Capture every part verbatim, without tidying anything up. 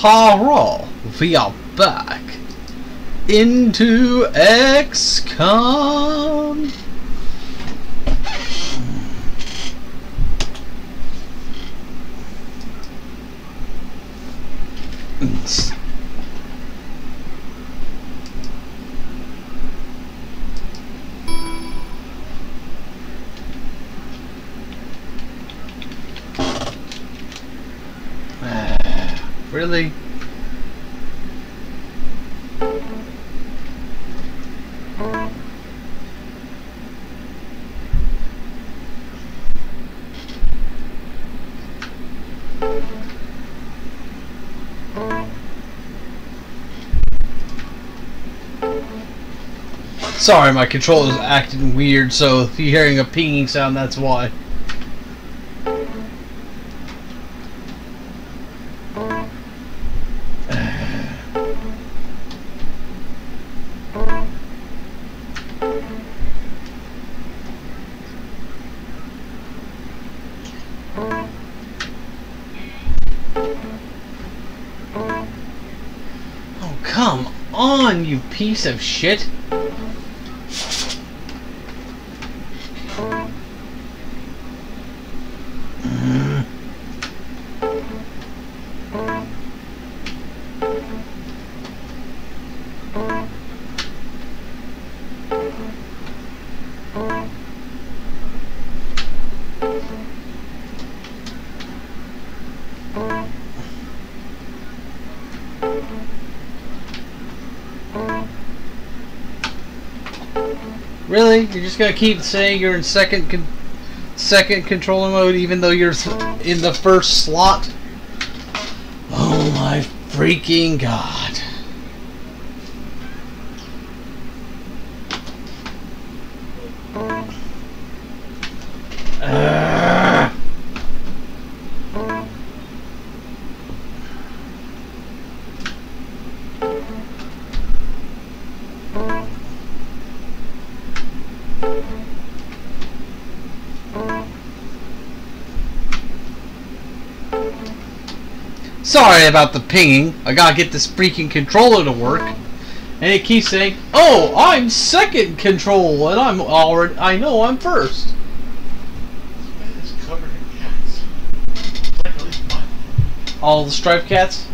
Hurrah! We are back into X COM. Really? Sorry, my controller's acting weird, so if you're hearing a pinging sound, that's why. Oh, come on, you piece of shit! Really? You're just gonna keep saying you're in second con second controller mode even though you're in the first slot? Oh my freaking god. Uh. Sorry about the pinging. I gotta get this freaking controller to work. And it keeps saying, oh, I'm second control, and I'm already, I know I'm first. This bed is covered in cats. Like at least mine. All the striped cats?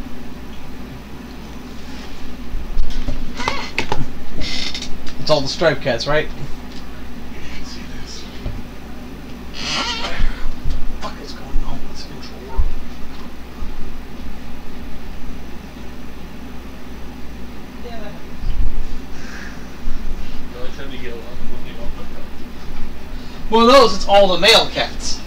It's all the striped cats, right? You can't see this. What the fuck is going on with this controller? Yeah, that happens. The only time you get along is when you open up. Well, those, it's all the male cats.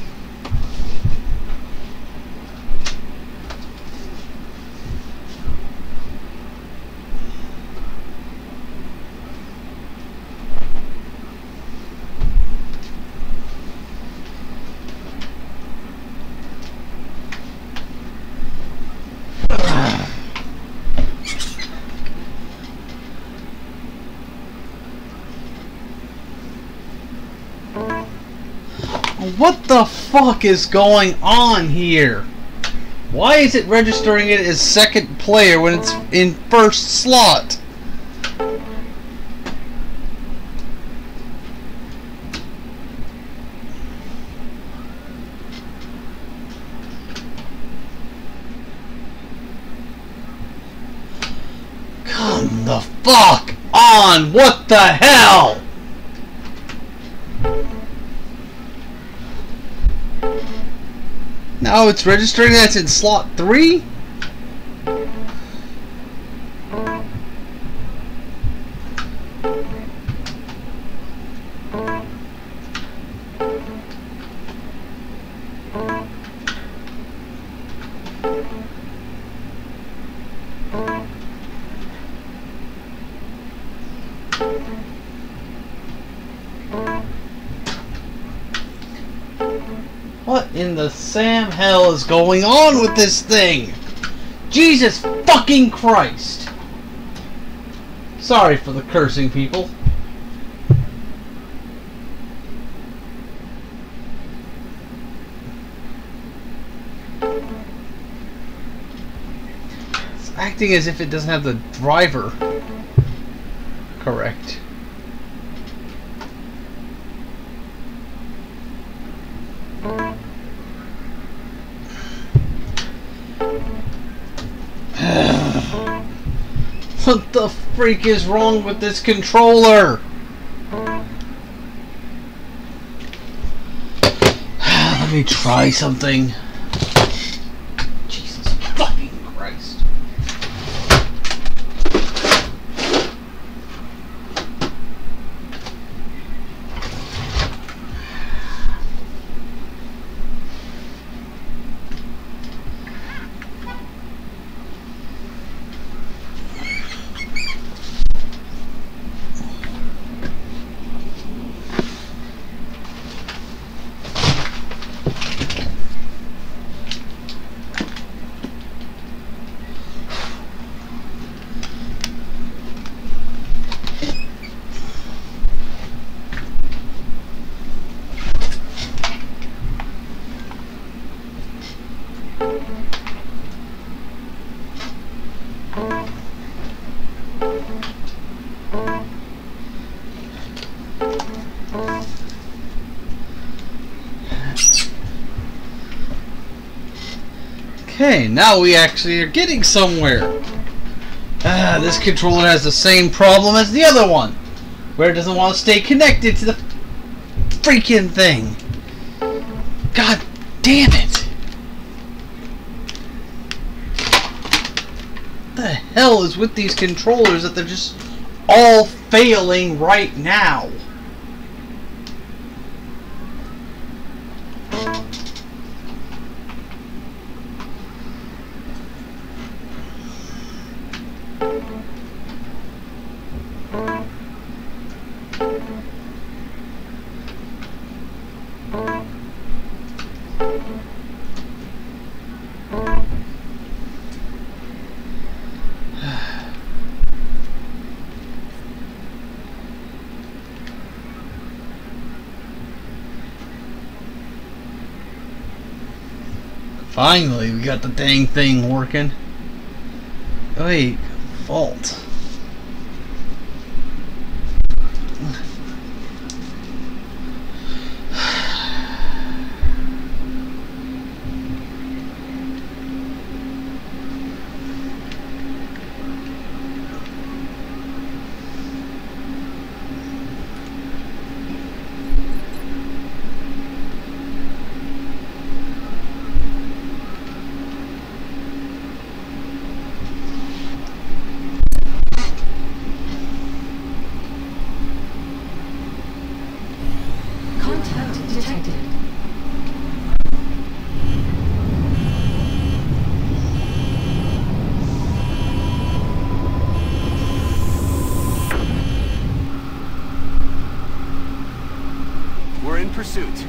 What the fuck is going on here? Why is it registering it as second player when it's in first slot? Come the fuck on! What the hell? Now it's registering that's in slot three? What in the Sam hell is going on with this thing? Jesus fucking Christ! Sorry for the cursing, people. It's acting as if it doesn't have the driver correct. What the freak is wrong with this controller? Let me try something. Jesus fucking Christ. Okay, now we actually are getting somewhere. Ah, this controller has the same problem as the other one, where it doesn't want to stay connected to the freaking thing. God damn it! What the hell is with these controllers that they're just all failing right now? Finally, we got the dang thing working. Wait, fault. Pursuit.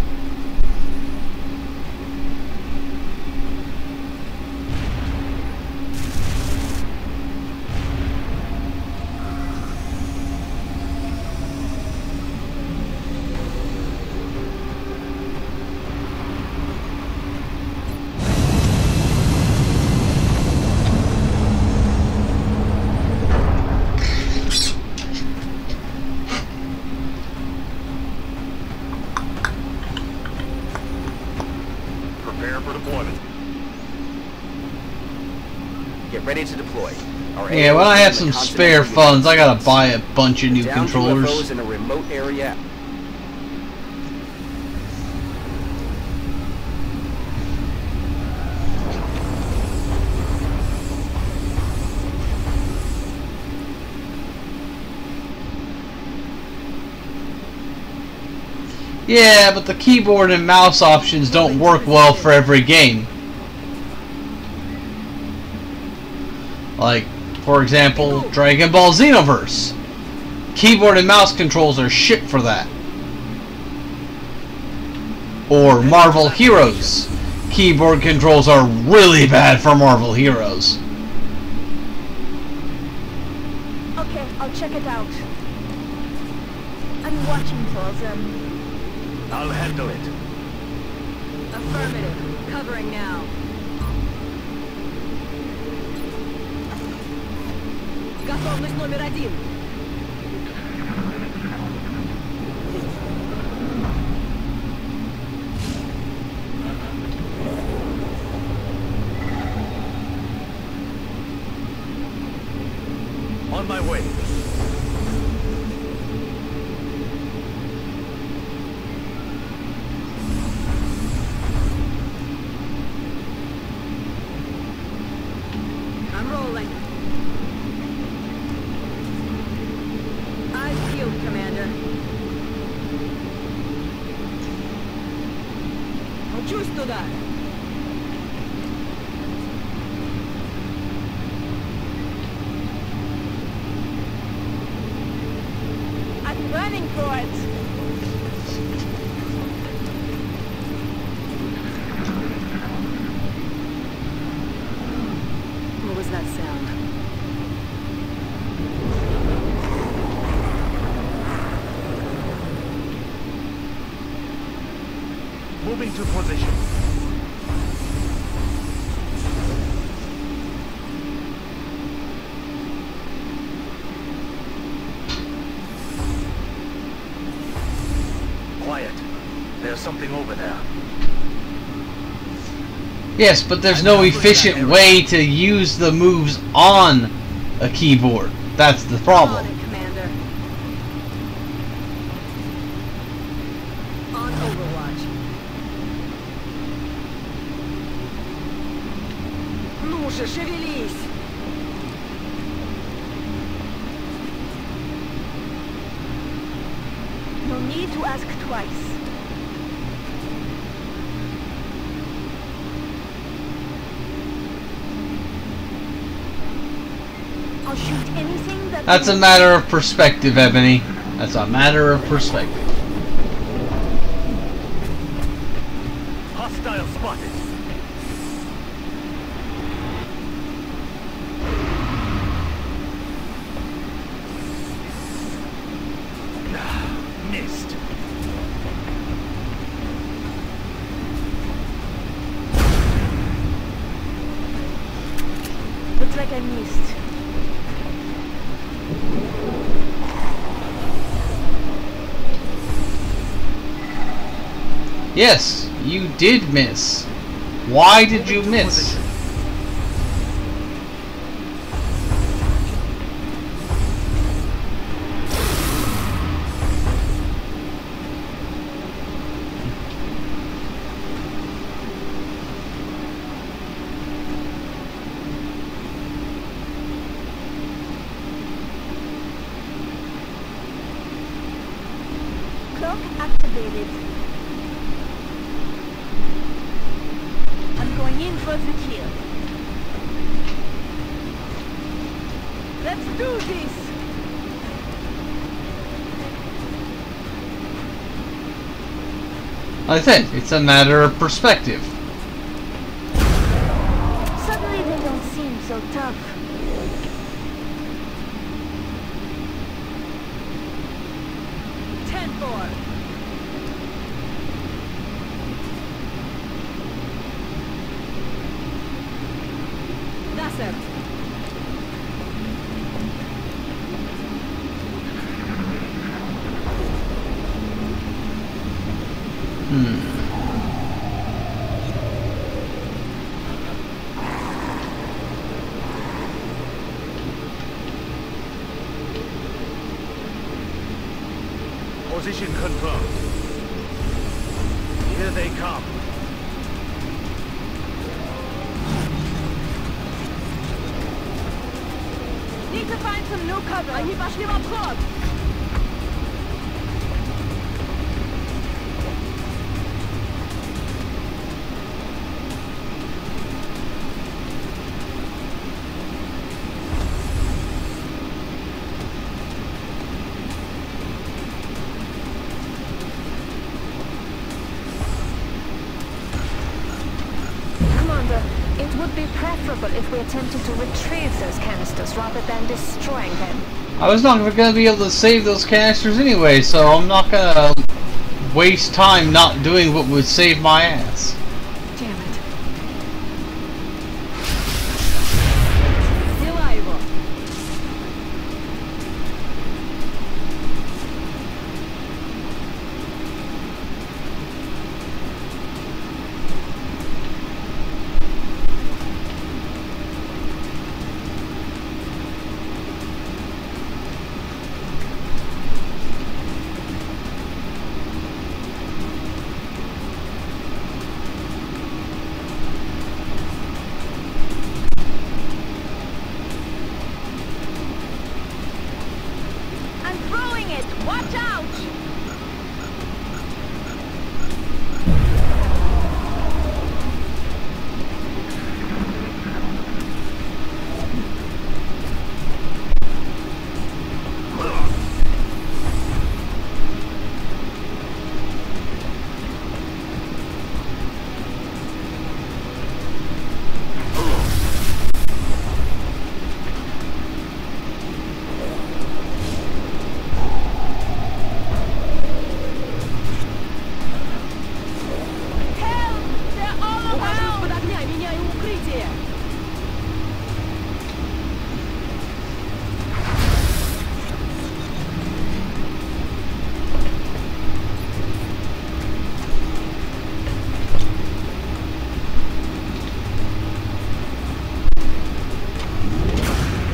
Get ready to deploy. Our Yeah, when I have some spare funds, I gotta buy a bunch of new controllers. U F Os in a remote area. Yeah, but the keyboard and mouse options don't work well for every game. Like, for example, Dragon Ball Xenoverse. Keyboard and mouse controls are shit for that. Or Marvel Heroes. Keyboard controls are really bad for Marvel Heroes. Okay, I'll check it out. I'm watching for them. I'll handle it. Affirmative. Covering now. Готовность номер один. On my way. I'm rolling. Eyes peeled, Commander. Учусь туда. I'm running for it. What was that sound? Moving to position. Quiet. There's something over there. Yes, but there's no efficient way to use the moves on a keyboard. That's the On problem. it, Commander. On Overwatch. Ну же, шевелись! No need to ask twice. I'll shoot anything that... That's a matter of perspective, Ebony. That's a matter of perspective. Hostile spotted. Missed. Looks like I missed. Yes, you did miss. Why did you miss? Cloak activated. I'm going in for the kill. Let's do this! Like I said, it's a matter of perspective. Suddenly they don't seem so tough. ten four. Nasser. Hmm. Position confirmed. Here they come. Need to find some new cover. Они пошли в обход. Commander, it would be preferable if we attempted to retrieve those canisters rather than destroying them. I was not going to be able to save those canisters anyway, so I'm not going to waste time not doing what would save my ass. Damn it. Взяла его.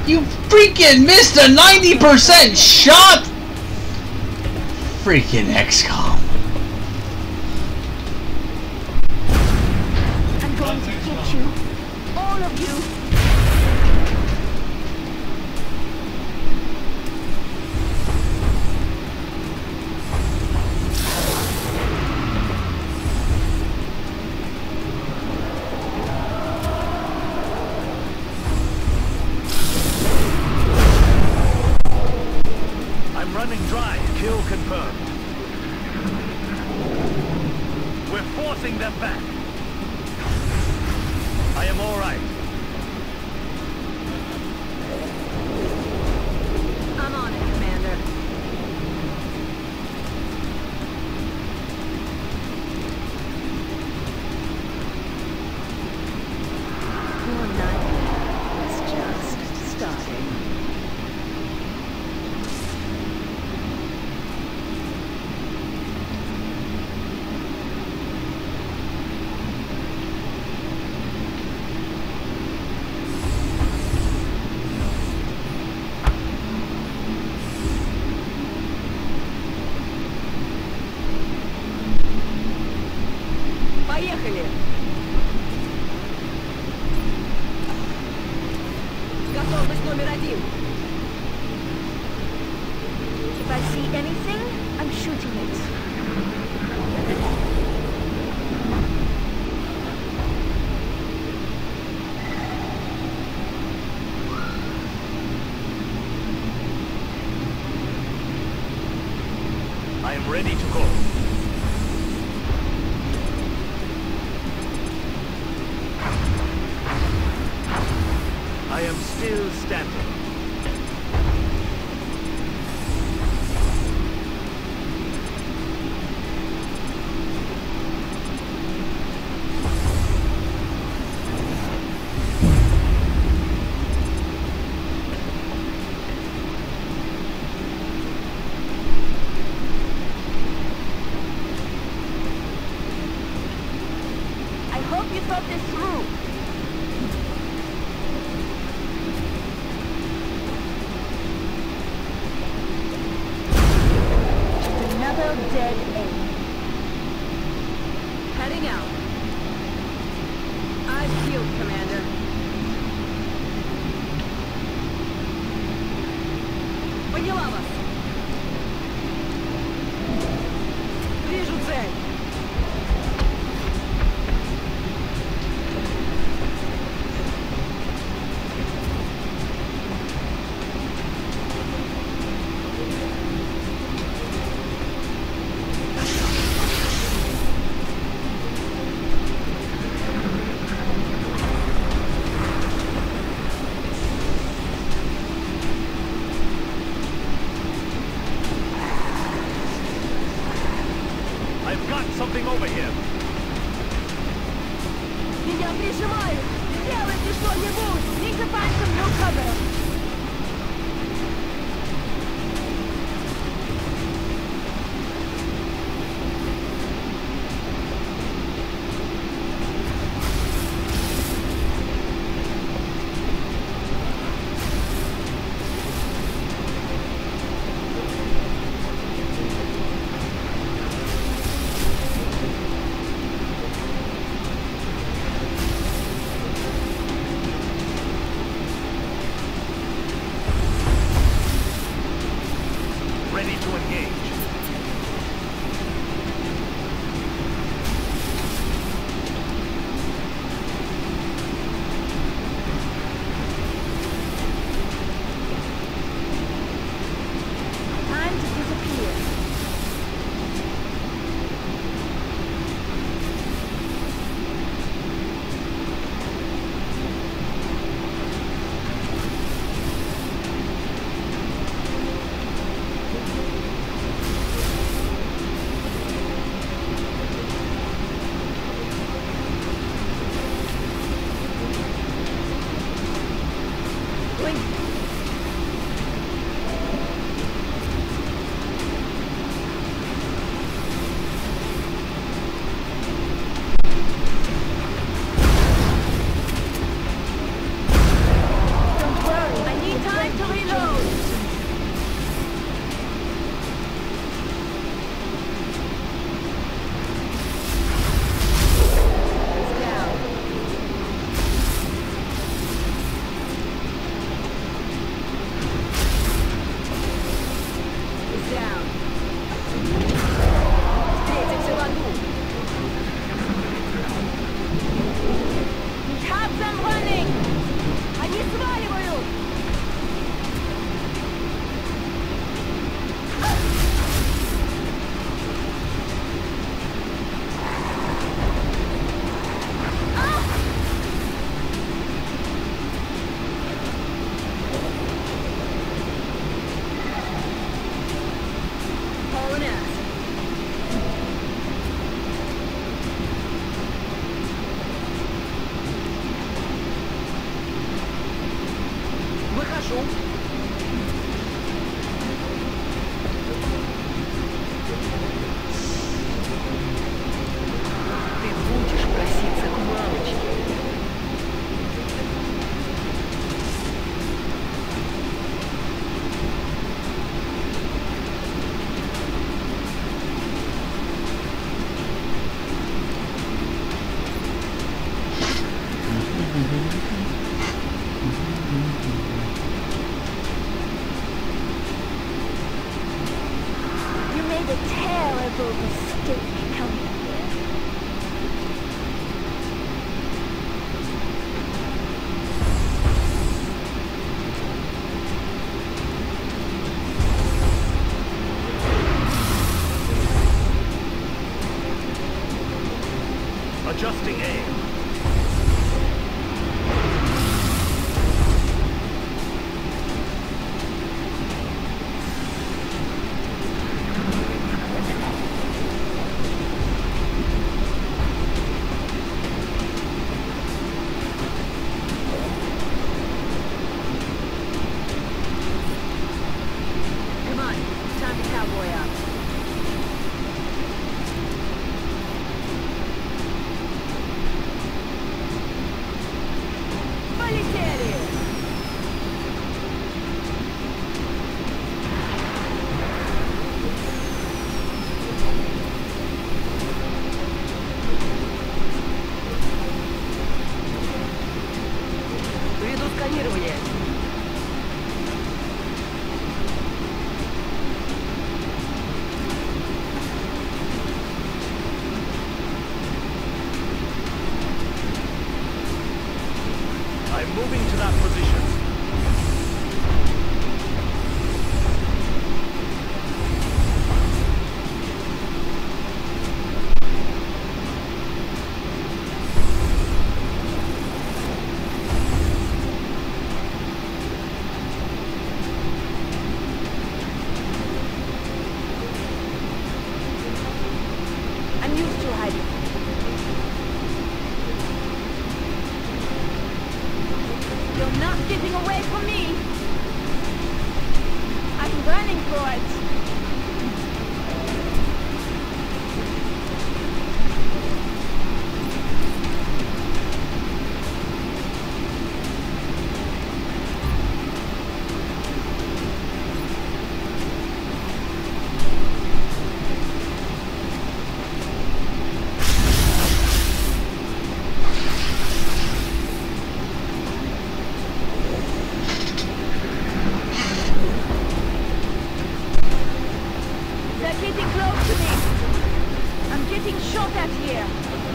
You freaking missed a ninety percent shot! Freaking X COM. I'm going to get you. All of you. I'm running dry. Kill confirmed. We're forcing them back. I am all right. I'm on it, Commander. Your night is just starting. Поехали! Готовность номер один. If I see anything, I'm shooting it. I am ready to go. I am still standing. I hope you thought this through. Just another dead end. Heading out. Eyes peeled, Commander. Поняла вас. Вижу цель. I've got something over here. Меня прижимают! Сделайте что-нибудь! Need to find some new cover! шум? Ты будешь проситься к мамочке. You made a terrible mistake coming here. Adjusting aim. Come on, it's time to cowboy up. Полетели! Веду сканирование. I'm moving to that position. I'm used to hiding. You're not getting away from me! I'm burning for it! They're getting close to me! I'm getting shot at here!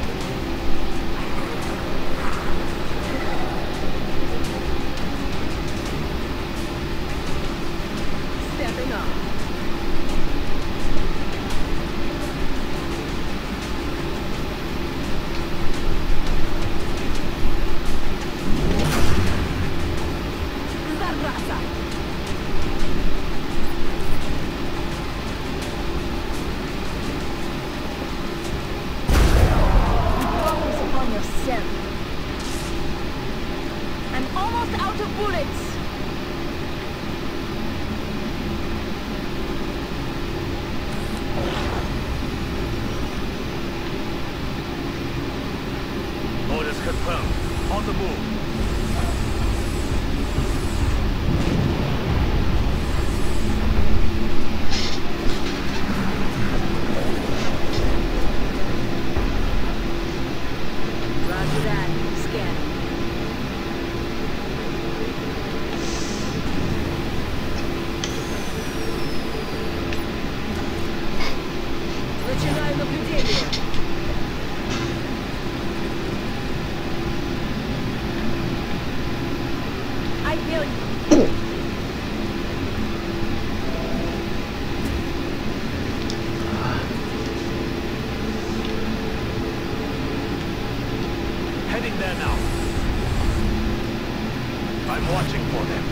Stepping up. Зараза! Focus upon yourself. I'm almost out of bullets! Orders confirmed. On the move. Roger that. Scan. Начинаю наблюдение. I feel you. Heading there now. I'm watching for them.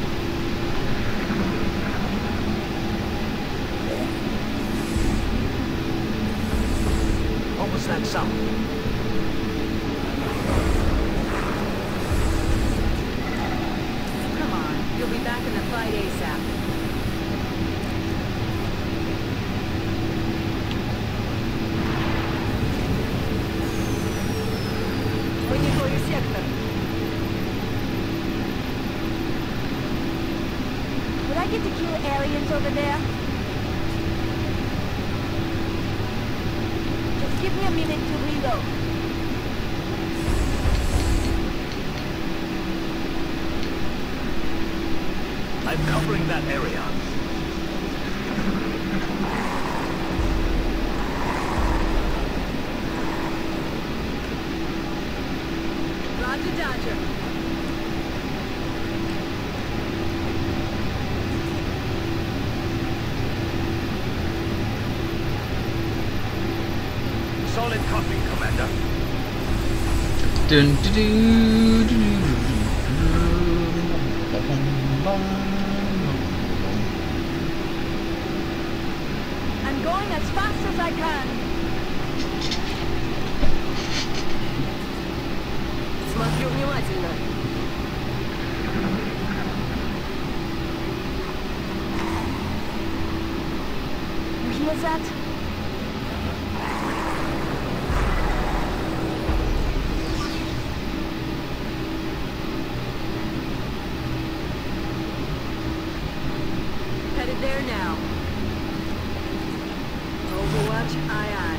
What was that sound? Come on, you'll be Resupply ASAP. Мониторю сектор. Would I get to kill aliens over there? Just give me a minute to reload. I'm covering that area. Roger, Dodger. Solid copy, Commander. Dun, dun, dun, dun, dun, I'm going as fast as I can. Смотрю внимательно. You hear that? Headed there now. Overwatch, aye aye.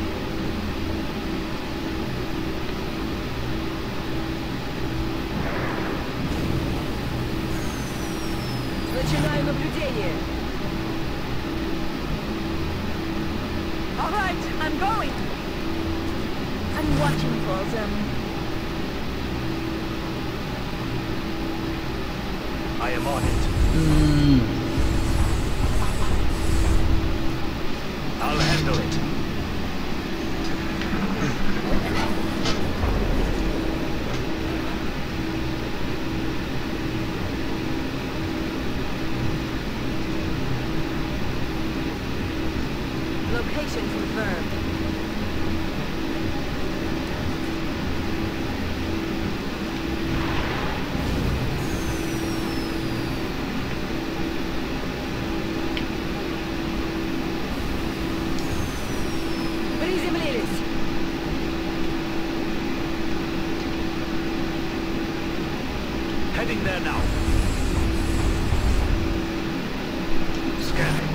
Начинаю наблюдение. All right, I'm going. I'm watching for them. I am on it. Mm. I'll handle it. Location confirmed. Приземлились. Heading there now. Scanning.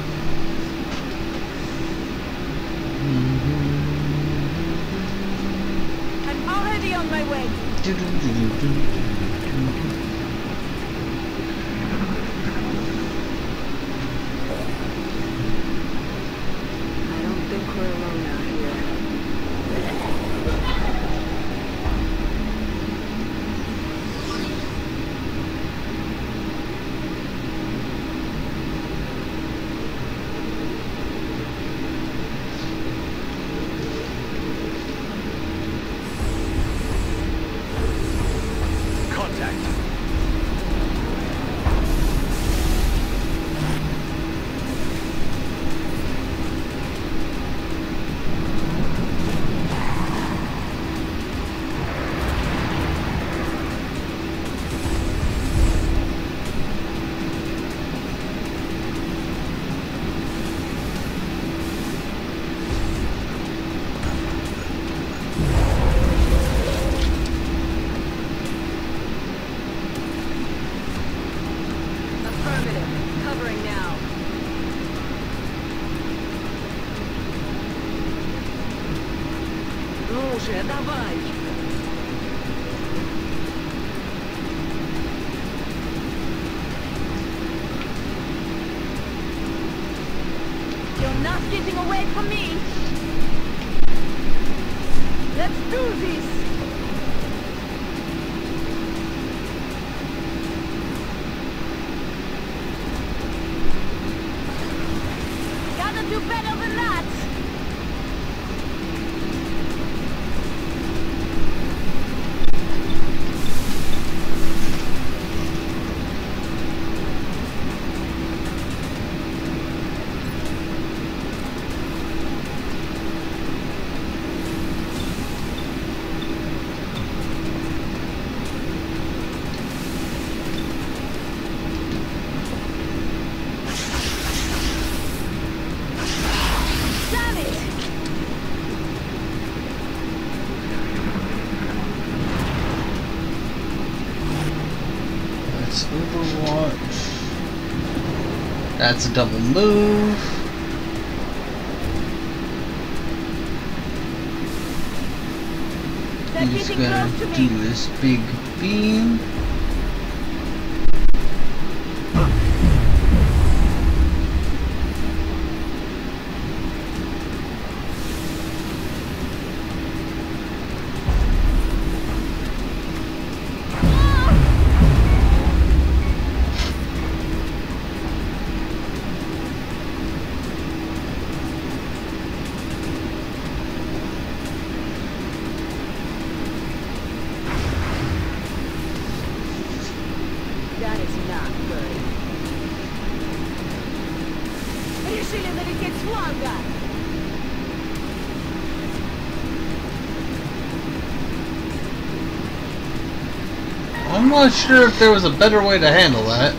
I'm already on my way. I don't think we're alone out here. Contact. Affirmative. Covering now. Ну же, давай. You're not getting away from me. Let's do this. Gotta do better than that. That's Overwatch. That's a double move. They're He's getting gonna close to do me. this big beam. That is not good. Решили налететь с фланга. I'm not sure if there was a better way to handle that.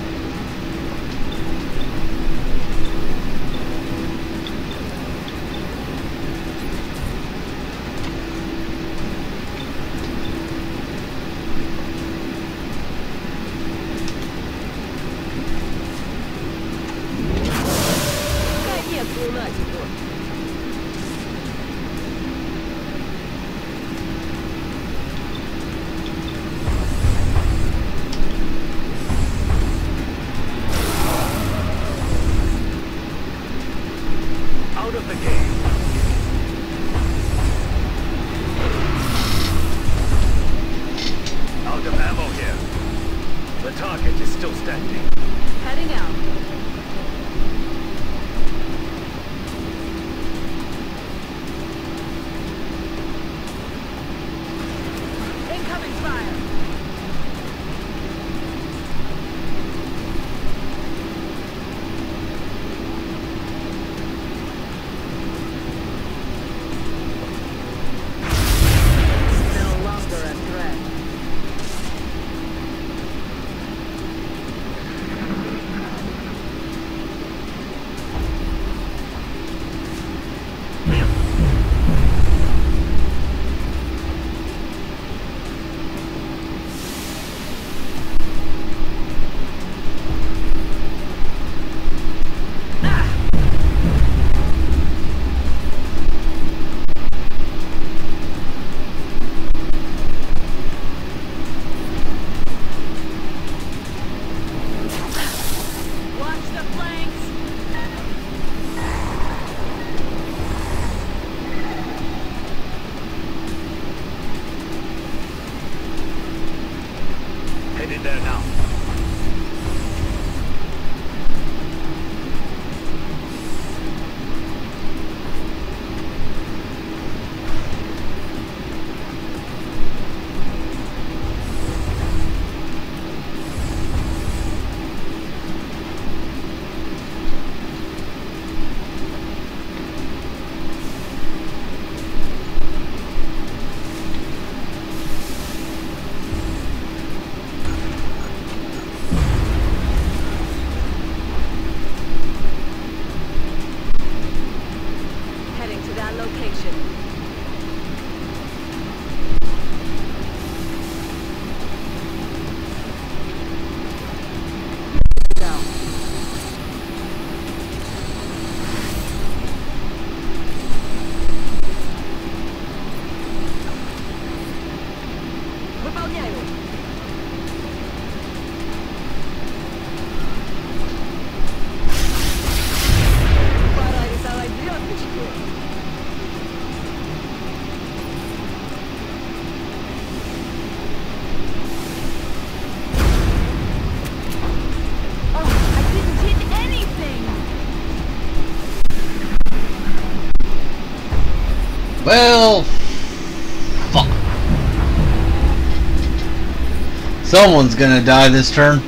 Конец лунатику. Out of the game. Out of ammo here. The target is still standing. Heading out. Incoming fire. No longer a threat. Watch the flanks. Headed there now. Heading to that location. Go. Выполняю. Пора рисовать звездочки. Oh, I didn't hit anything. Well, fuck. Someone's gonna die this turn.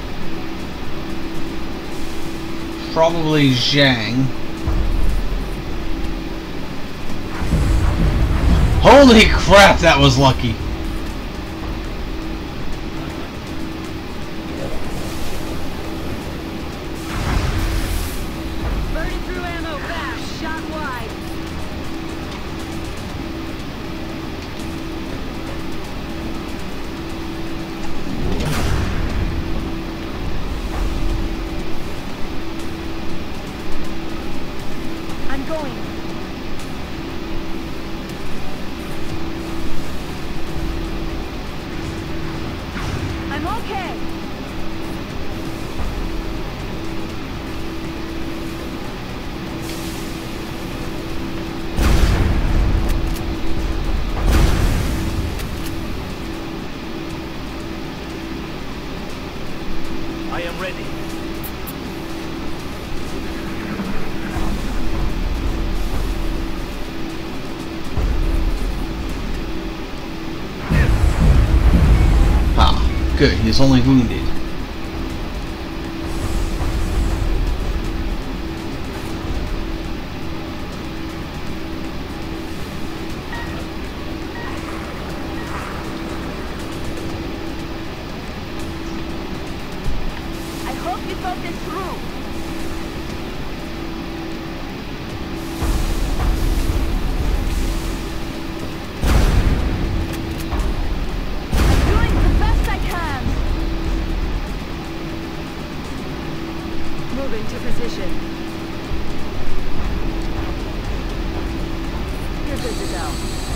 Probably Zhang. Holy crap, that was lucky. Burning through ammo fast. Shot wide. I'm okay. I am ready. Ah, good. He's only wounded. I hope you thought this through. I'm doing the best I can. Moving to position. You're good to go.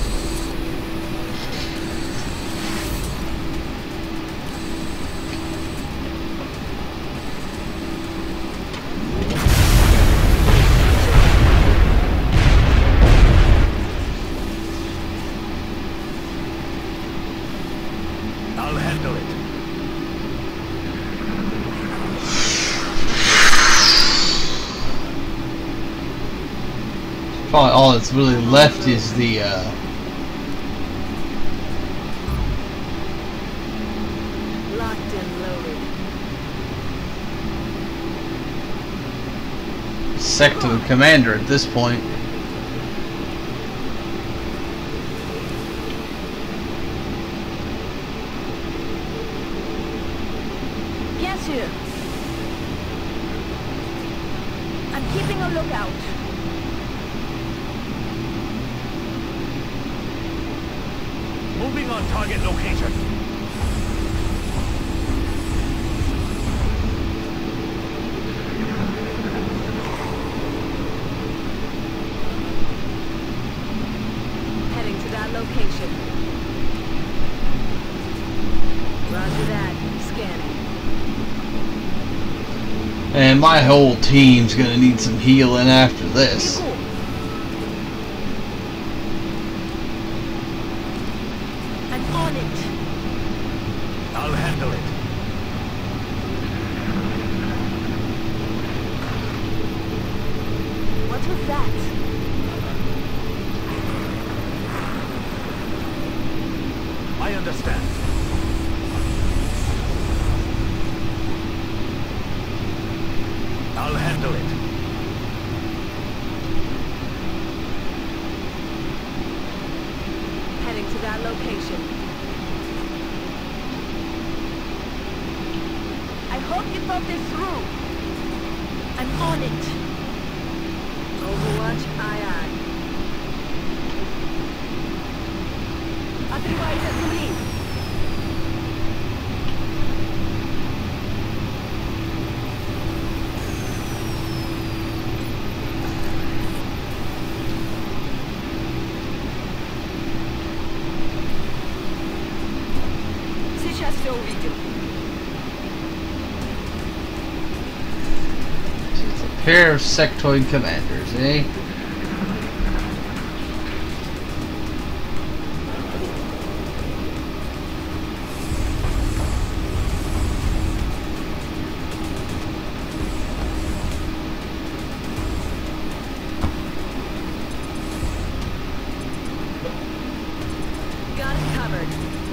I'll handle it. Probably all that's really left is the uh, Locked and loaded. sector commander at this point. Bien sûr. I'm keeping a lookout. Moving on target location. Heading to that location. Roger that. Scanning. And my whole team's gonna need some healing after this. I'm on it. I'll handle it. What was that? I understand. I'll handle it. Heading to that location. I hope you thought this through. I'm on it. Overwatch, aye aye. Отрывайся с земли. Сейчас все увидим. It's a pair of sectoid commanders, eh? Got it covered.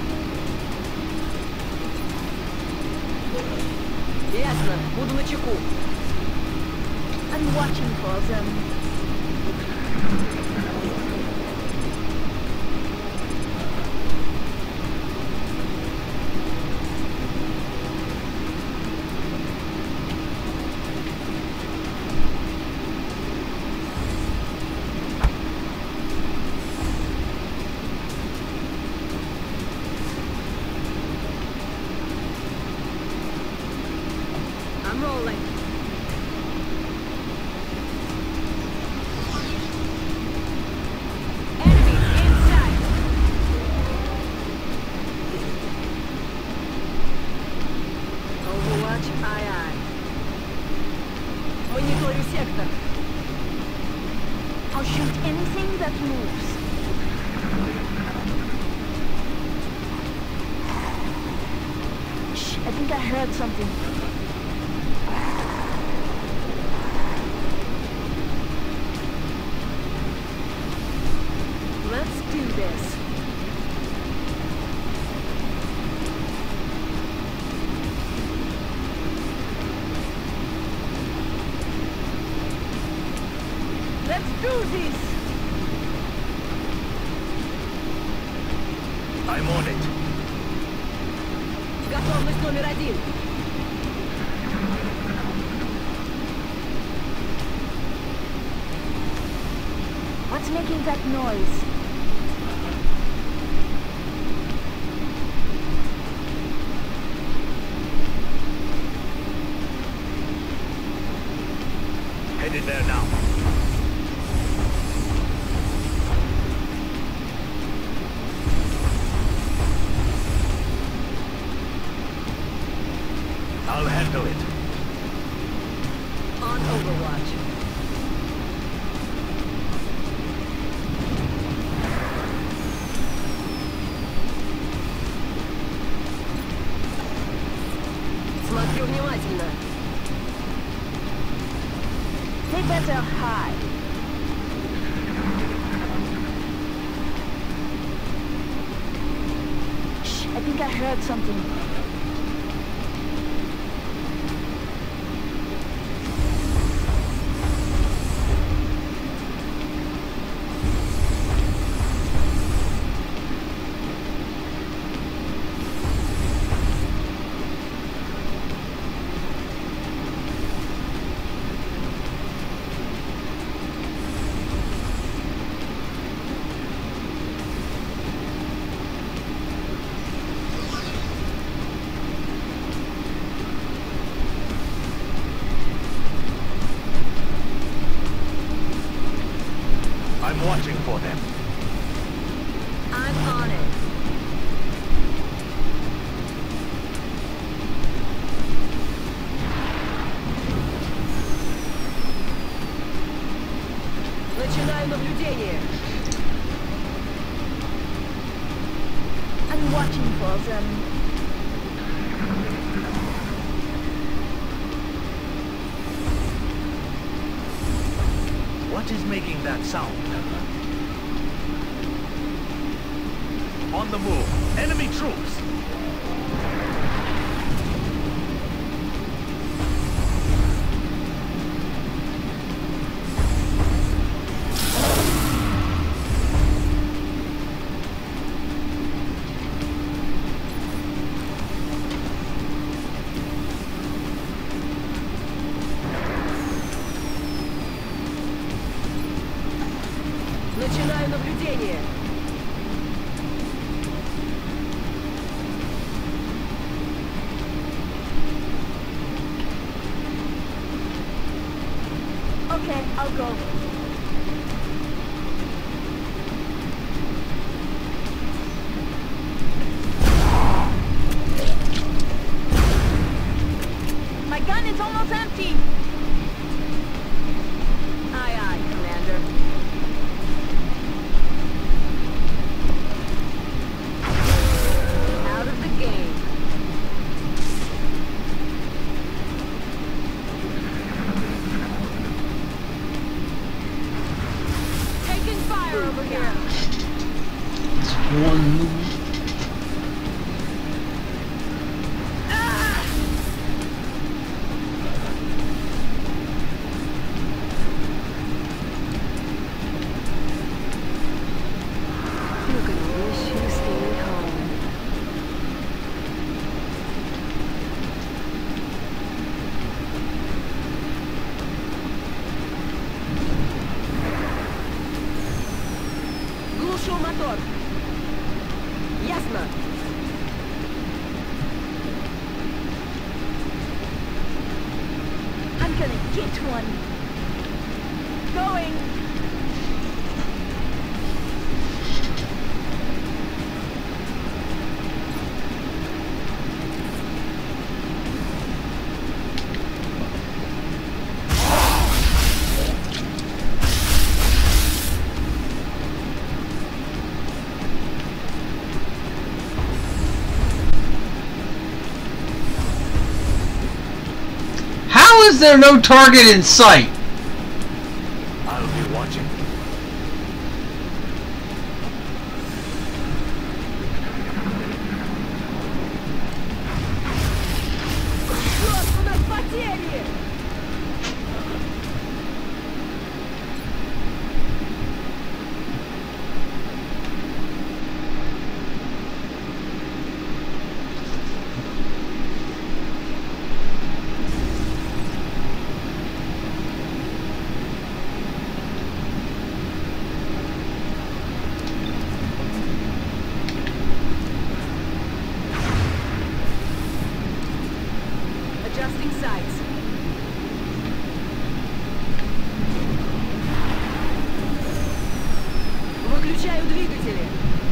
Ясно. Буду начеку. I'm watching for them. I'm rolling. Enemies in sight. Overwatch, aye aye. Мониторю сектор. I'll shoot anything that moves. Shh, I think I heard something. Let's do this. Let's do this! I'm on it. Готовность номер один. What's making that noise? Headed there now. I'll handle it. On Overwatch. Смотрю внимательно. They better hide. Shh, I think I heard something. I'm watching for them. I'm on it. Начинаю наблюдение. I'm watching for them. What is making that sound? On the move. Enemy troops. Начинаю наблюдение. Okay, I'll go. My gun is almost empty. Aye aye, Commander. Out of the game. Taking fire over here. It's one move. You're gonna wish you stayed home. Глушу мотор. Ясно. I'm gonna get one. Going. there no target in sight? I'll be watching. Черт, у нас потери! Adjusting sights. Выключаю двигатели.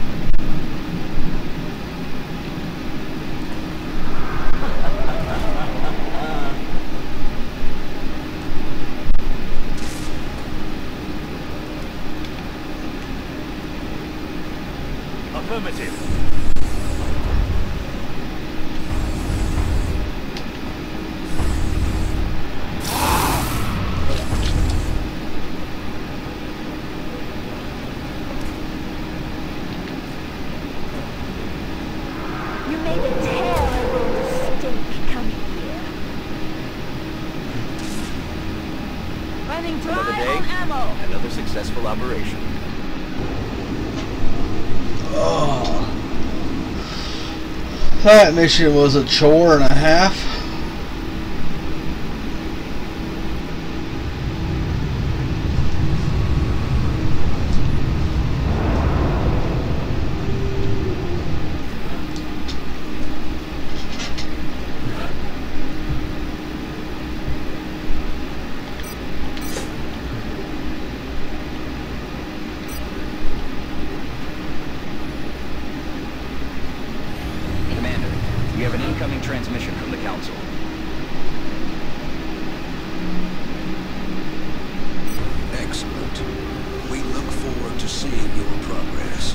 Affirmative. You made a terrible mistake coming here. Running Another dry day, on ammo. another successful operation. Oh. That mission was a chore and a half. Commander, we have an incoming transmission from the Council. Excellent. We look forward to seeing your progress.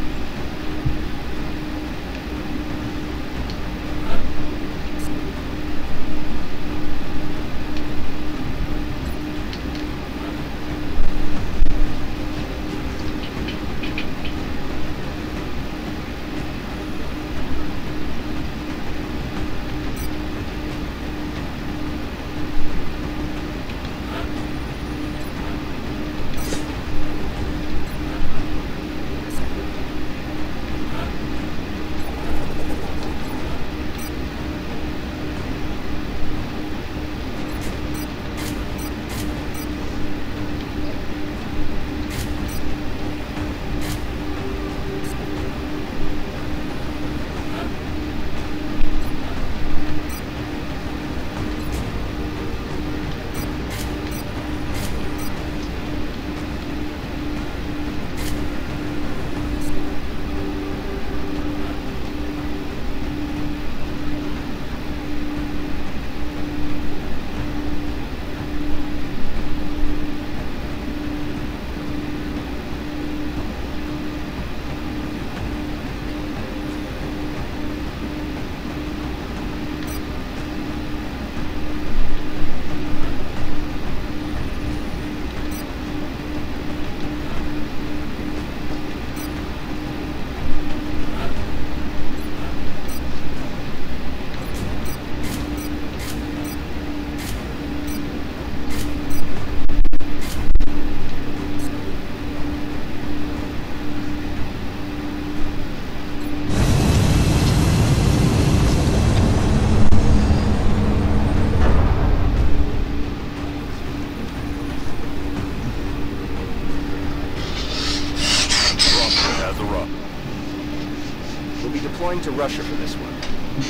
We'll be deploying to Russia for this one.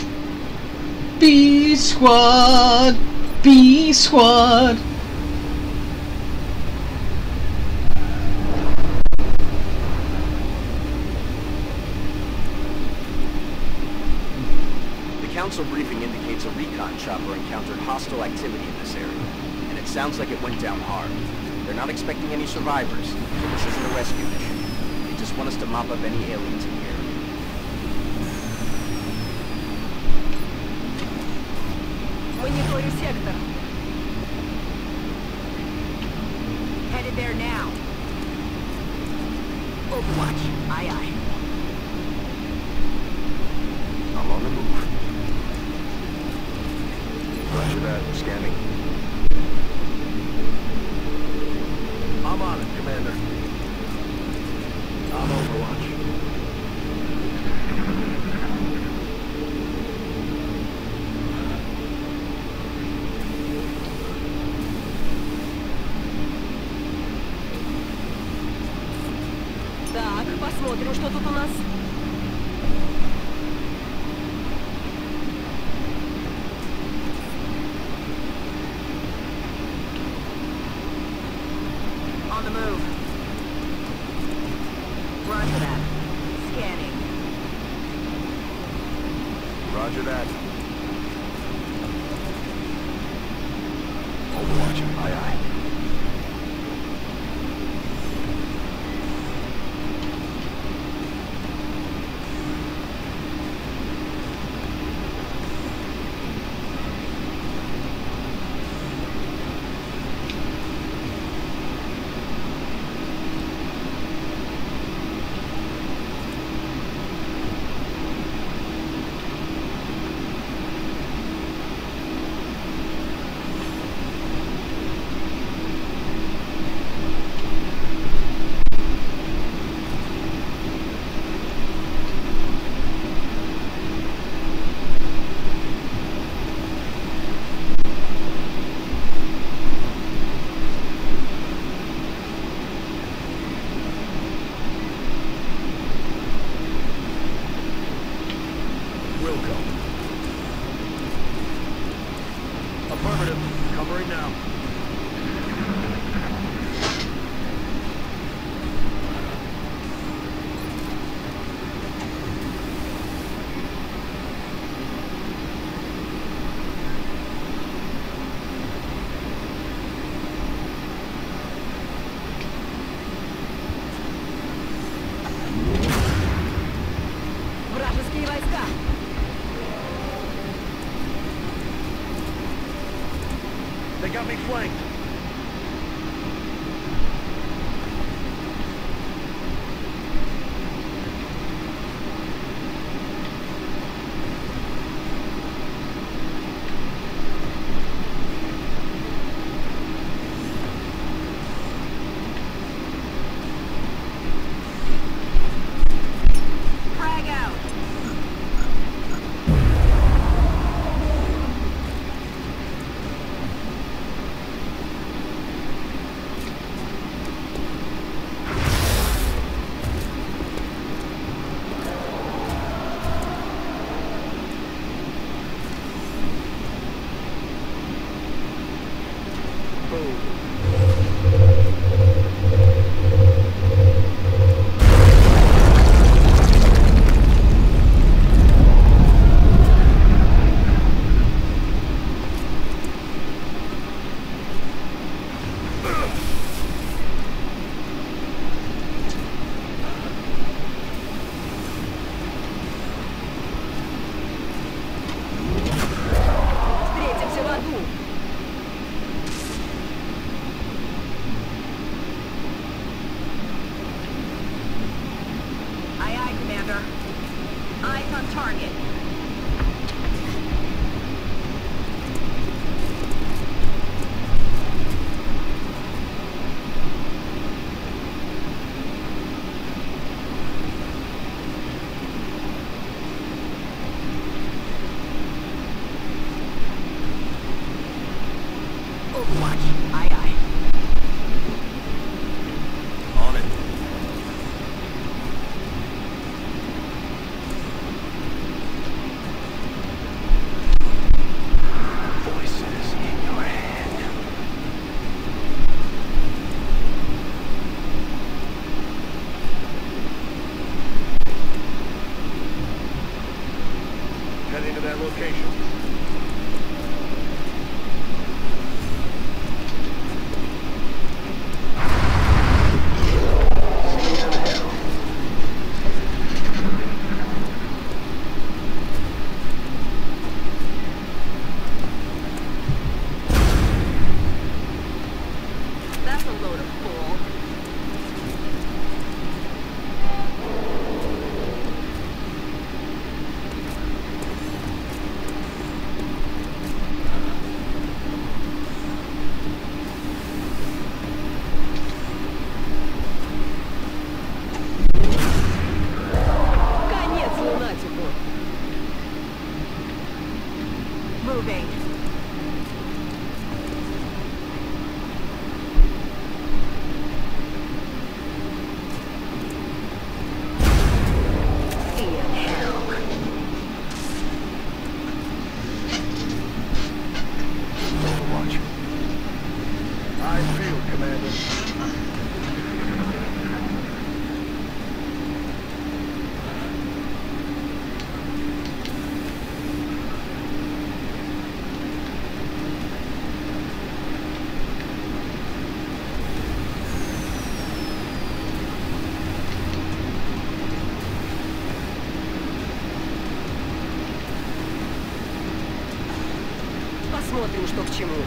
B Squad! B Squad! The Council briefing indicates a recon chopper encountered hostile activity in this area, and it sounds like it went down hard. They're not expecting any survivors, so this isn't a rescue mission. They just want us to mop up any aliens in the area. Мониторю сектор. headed there now. Overwatch. Aye, aye. I'm on the move. Roger that. Scanning. I'm on it, Commander. I'm Overwatch. Так, посмотрим, что тут у нас. On the move. Roger that. Scanning. Roger that. Overwatch. Aye, aye. Affirmative. Covering now. Вражеские войска. They got me flanked. Frag out. Встретимся в аду. Aye, aye, Commander. Eyes on target. Overwatch. Aye, aye. On it. Voices in your head. Heading to that location. That's a load of bull. moving. Посмотрим, что к чему.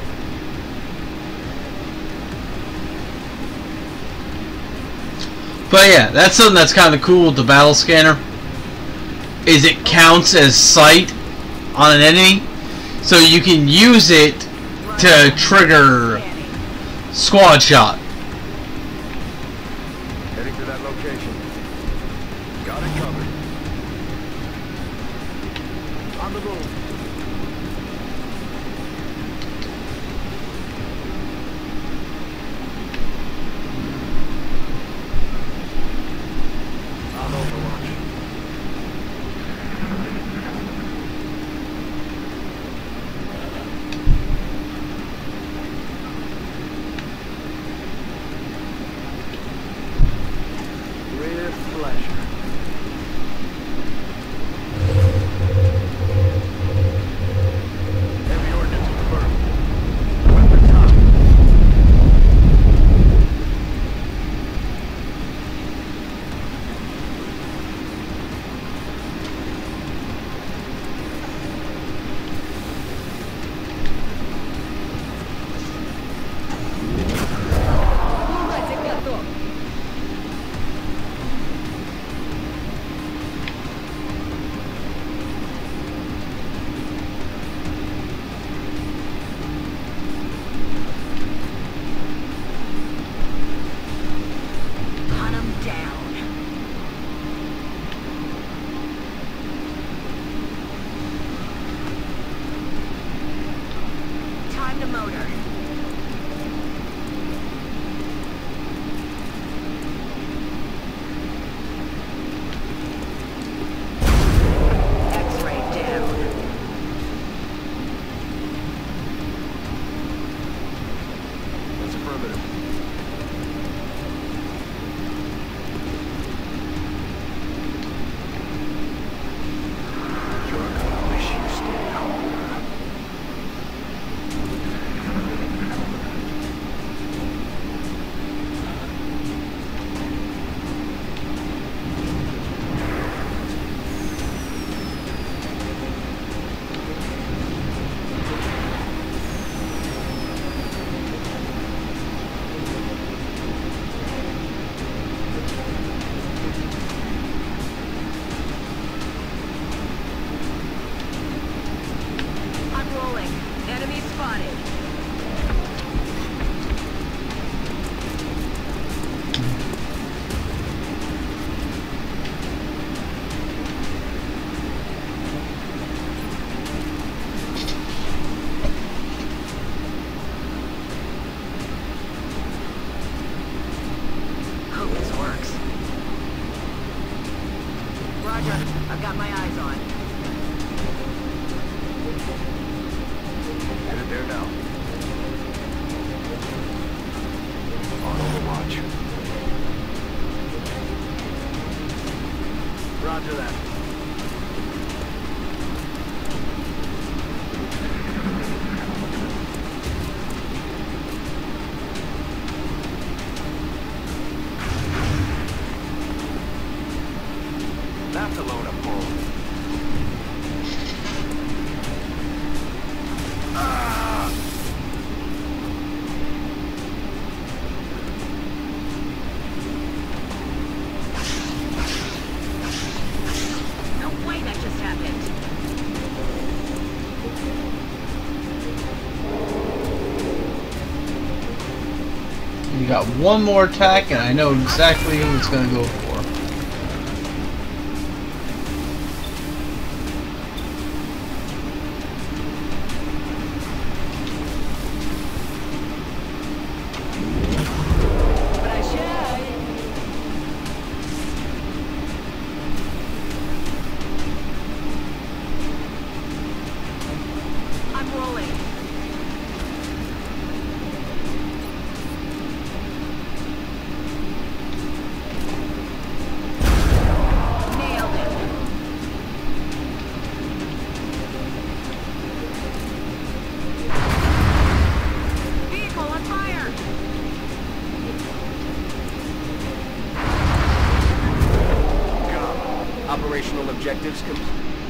But yeah, that's something that's kind of cool with the battle scanner. Is it counts as sight on an enemy, so you can use it to trigger squad shot. Heading to that location. Got it covered. On the move. On Overwatch. With pleasure. Heavy ordnance confirmed. Weapons hot. Лазик готов. Hunt 'em down. Time to motor. X-ray down. That's affirmative. You're gonna wish you stayed home. I'm rolling. Enemy spotted. Hope this works. Roger. I've got my eyes on. Headed there now. On Overwatch. Roger that. That's a load of bull. No way that just happened. You got one more attack, and I know exactly who it's going to go for. I'm rolling. Nailed it. Vehicle on fire. Operational objectives complete.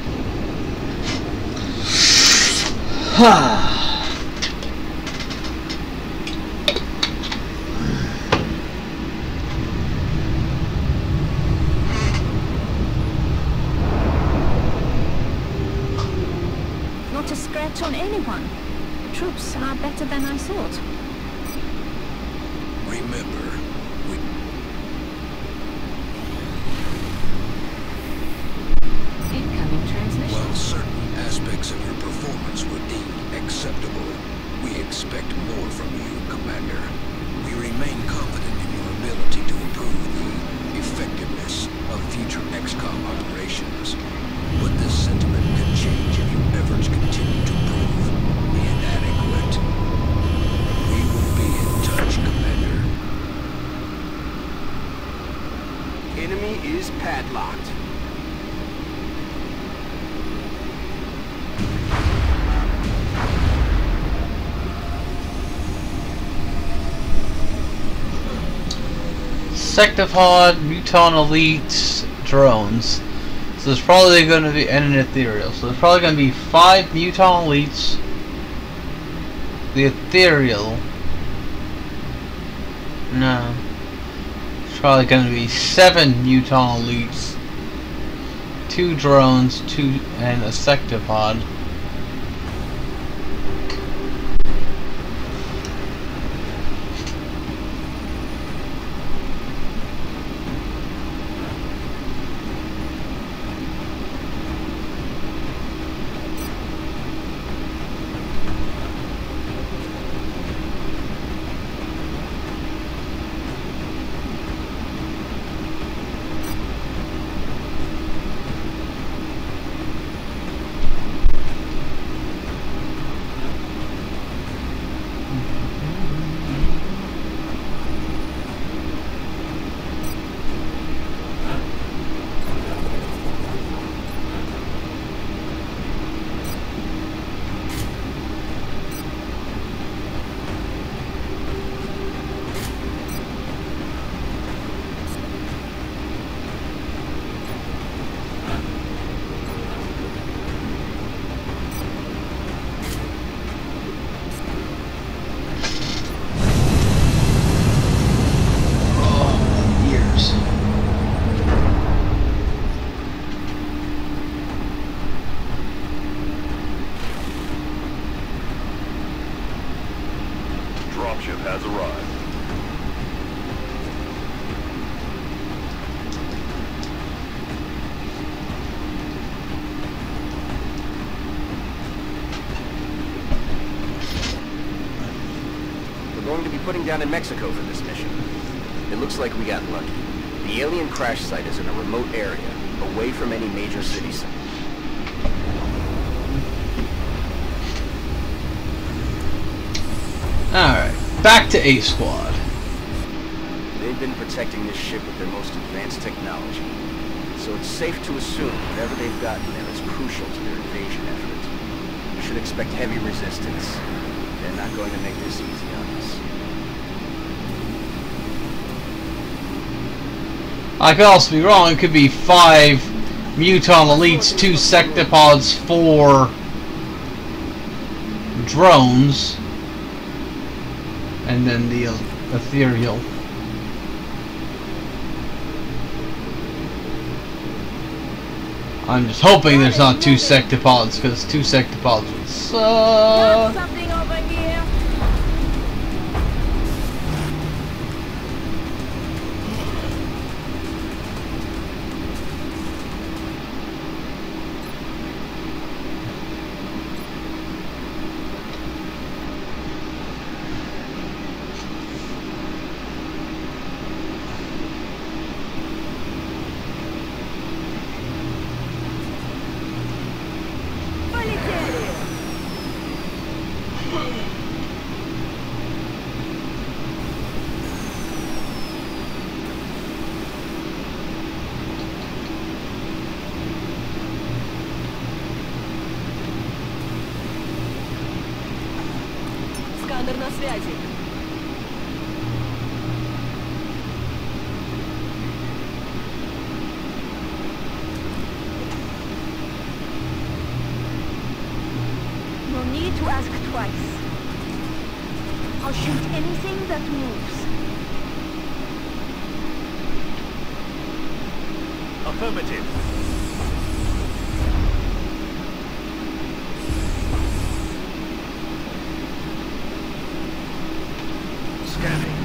Not a scratch on anyone. The troops are better than I thought. Remember, we... Incoming transmission. While certain aspects of your performance were deemed acceptable, we expect more from you, Commander. We remain confident in your ability to improve the effectiveness of future X COM operations. But this sentiment could change if your efforts continue to prove inadequate. We will be in touch, Commander. Enemy is padlocked. Sectopod, Muton Elite, drones. So there's probably going to be, and an Ethereal. So there's probably going to be five Muton Elites. The Ethereal. No. It's probably going to be seven Muton Elites. Two drones, two, and a Sectopod. Dropship has arrived. We're going to be putting down in Mexico for this mission. It looks like we got lucky. The alien crash site is in a remote area, away from any major city center. Alright, back to A Squad. They've been protecting this ship with their most advanced technology. So it's safe to assume whatever they've got in there is crucial to their invasion effort. We should expect heavy resistance. They're not going to make this easy on us. I could also be wrong. It could be five Muton Elites, two Sectopods, four drones, and then the uh, Ethereal. I'm just hoping there's not two Sectopods, because two Sectopods would suck. Got something over here. Командор на связи. No need to ask twice. I'll shoot anything that moves. Affirmative. Scanning.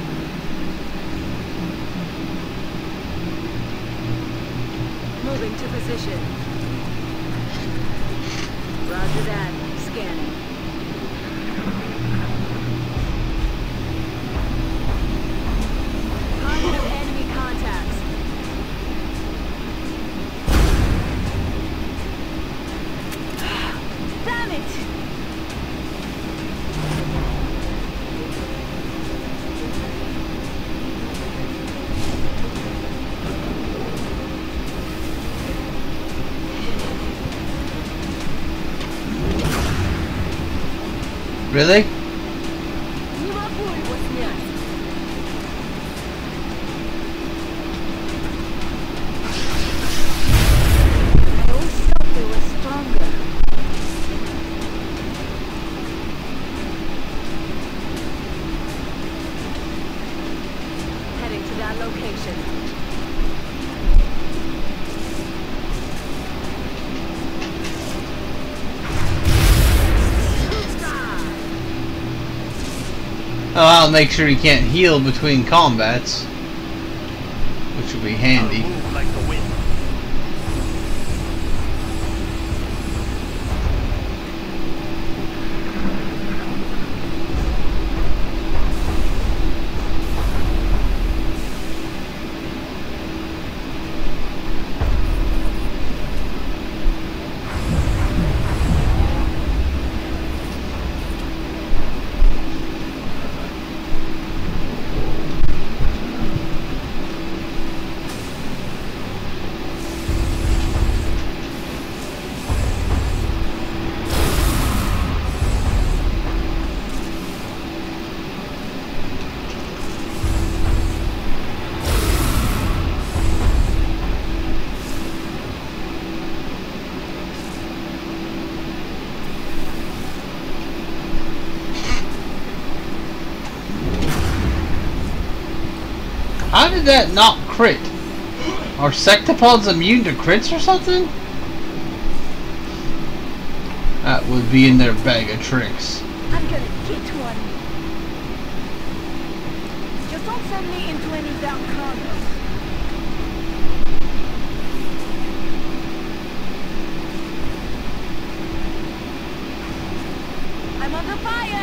Moving to position. Roger that. Scanning. Positive enemy contacts. Damn it! Really? Не могу его снять. I always thought they were stronger. Heading to that location. Oh, I'll make sure he can't heal between combats, which will be handy. Move like the wind. How did that not crit? Are sectopods immune to crits or something? That would be in their bag of tricks. I'm gonna get one. Just don't send me into any dark corners. I'm under fire!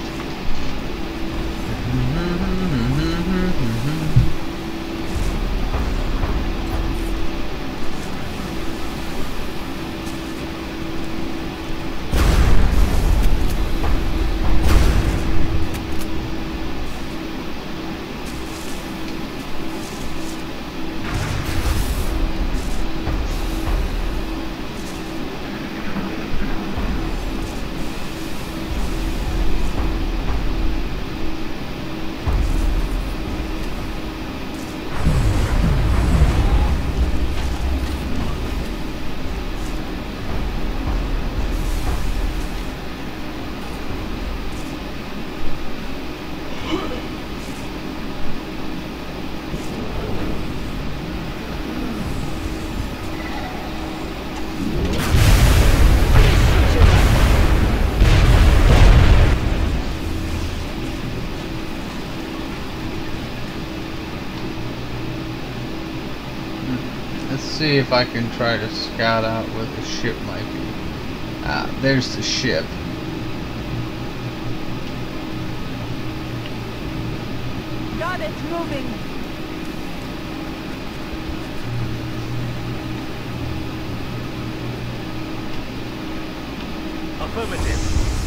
Let's see if I can try to scout out where the ship might be. Ah, there's the ship. Got it, moving. Affirmative.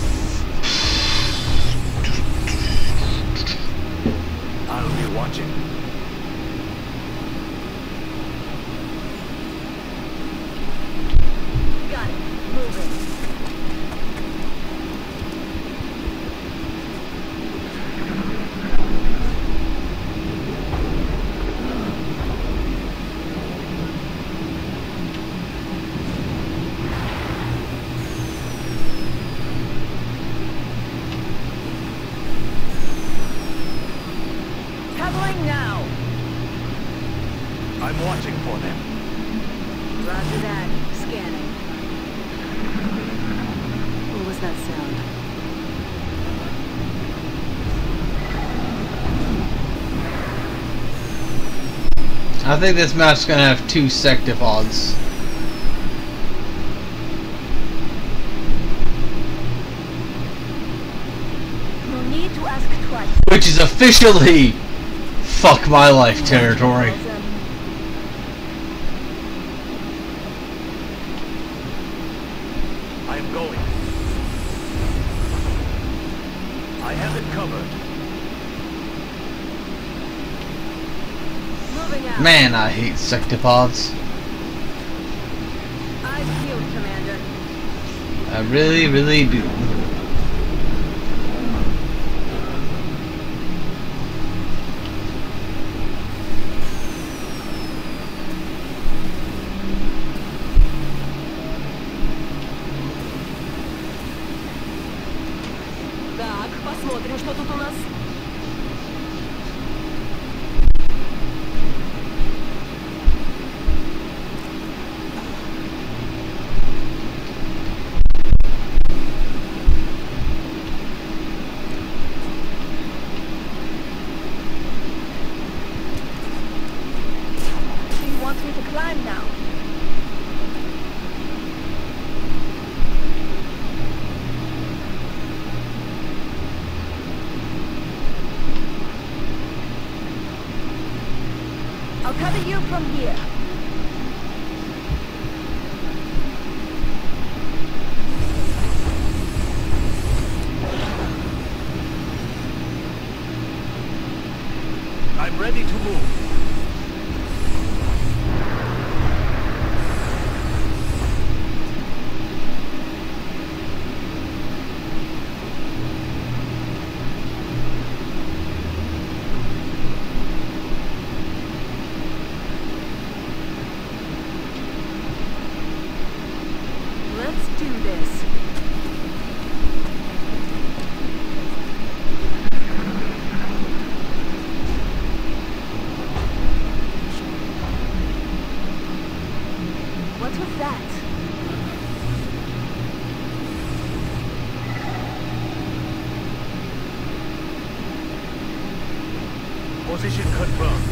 I'll be watching. Got it, moving. I'm watching for them. Roger that. Scanning. What was that sound? I think this map's gonna have two sectopods. No need to ask twice. Which is officially fuck my life territory. I am going. I have it covered. Moving out. Man, I hate sectopods. Eyes peeled, Commander. I really, really do. Так, посмотрим, что тут у нас. He wants me to climb now. I'll cover you from here. I'm ready to move. Let's do this. What was that? Position confirmed.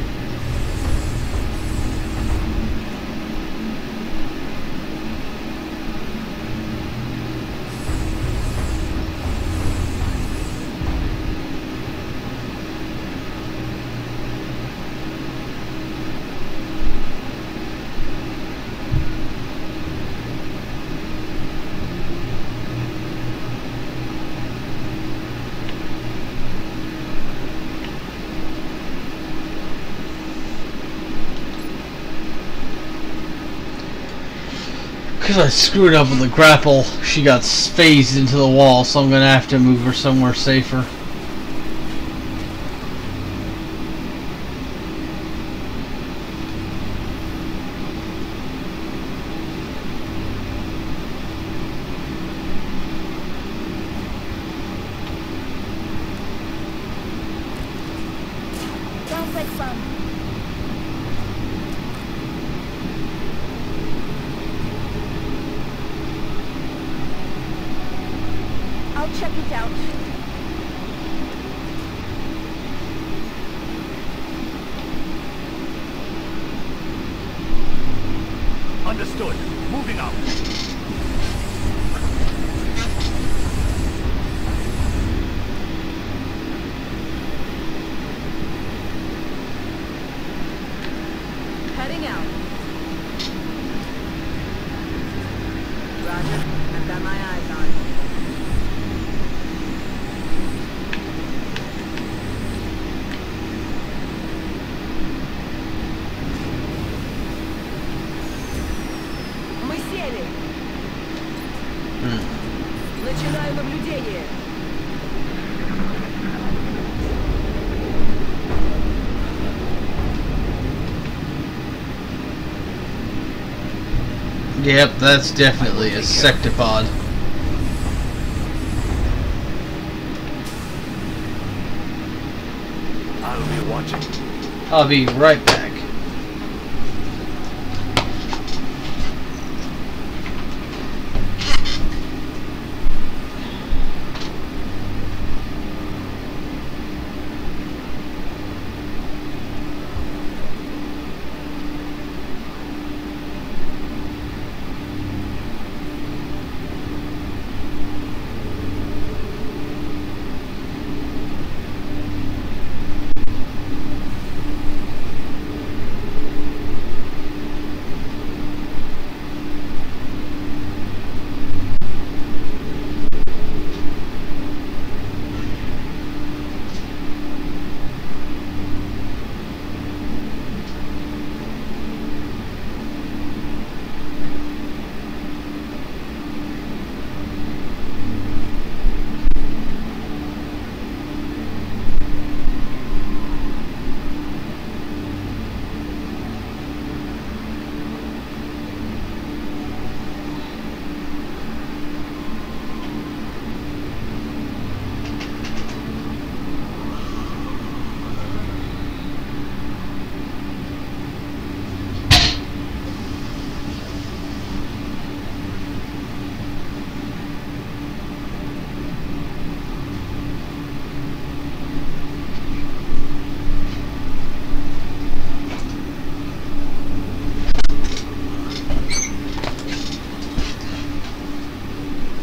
Because I screwed up with the grapple, she got phased into the wall, so I'm gonna have to move her somewhere safer. Sounds like fun. I'll check it out. Understood. Moving out. Heading out. Roger. I've got my eyes on it. Мы сели. Начинаю наблюдение. Yep, that's definitely a sectopod. I'll be watching. I'll be right back.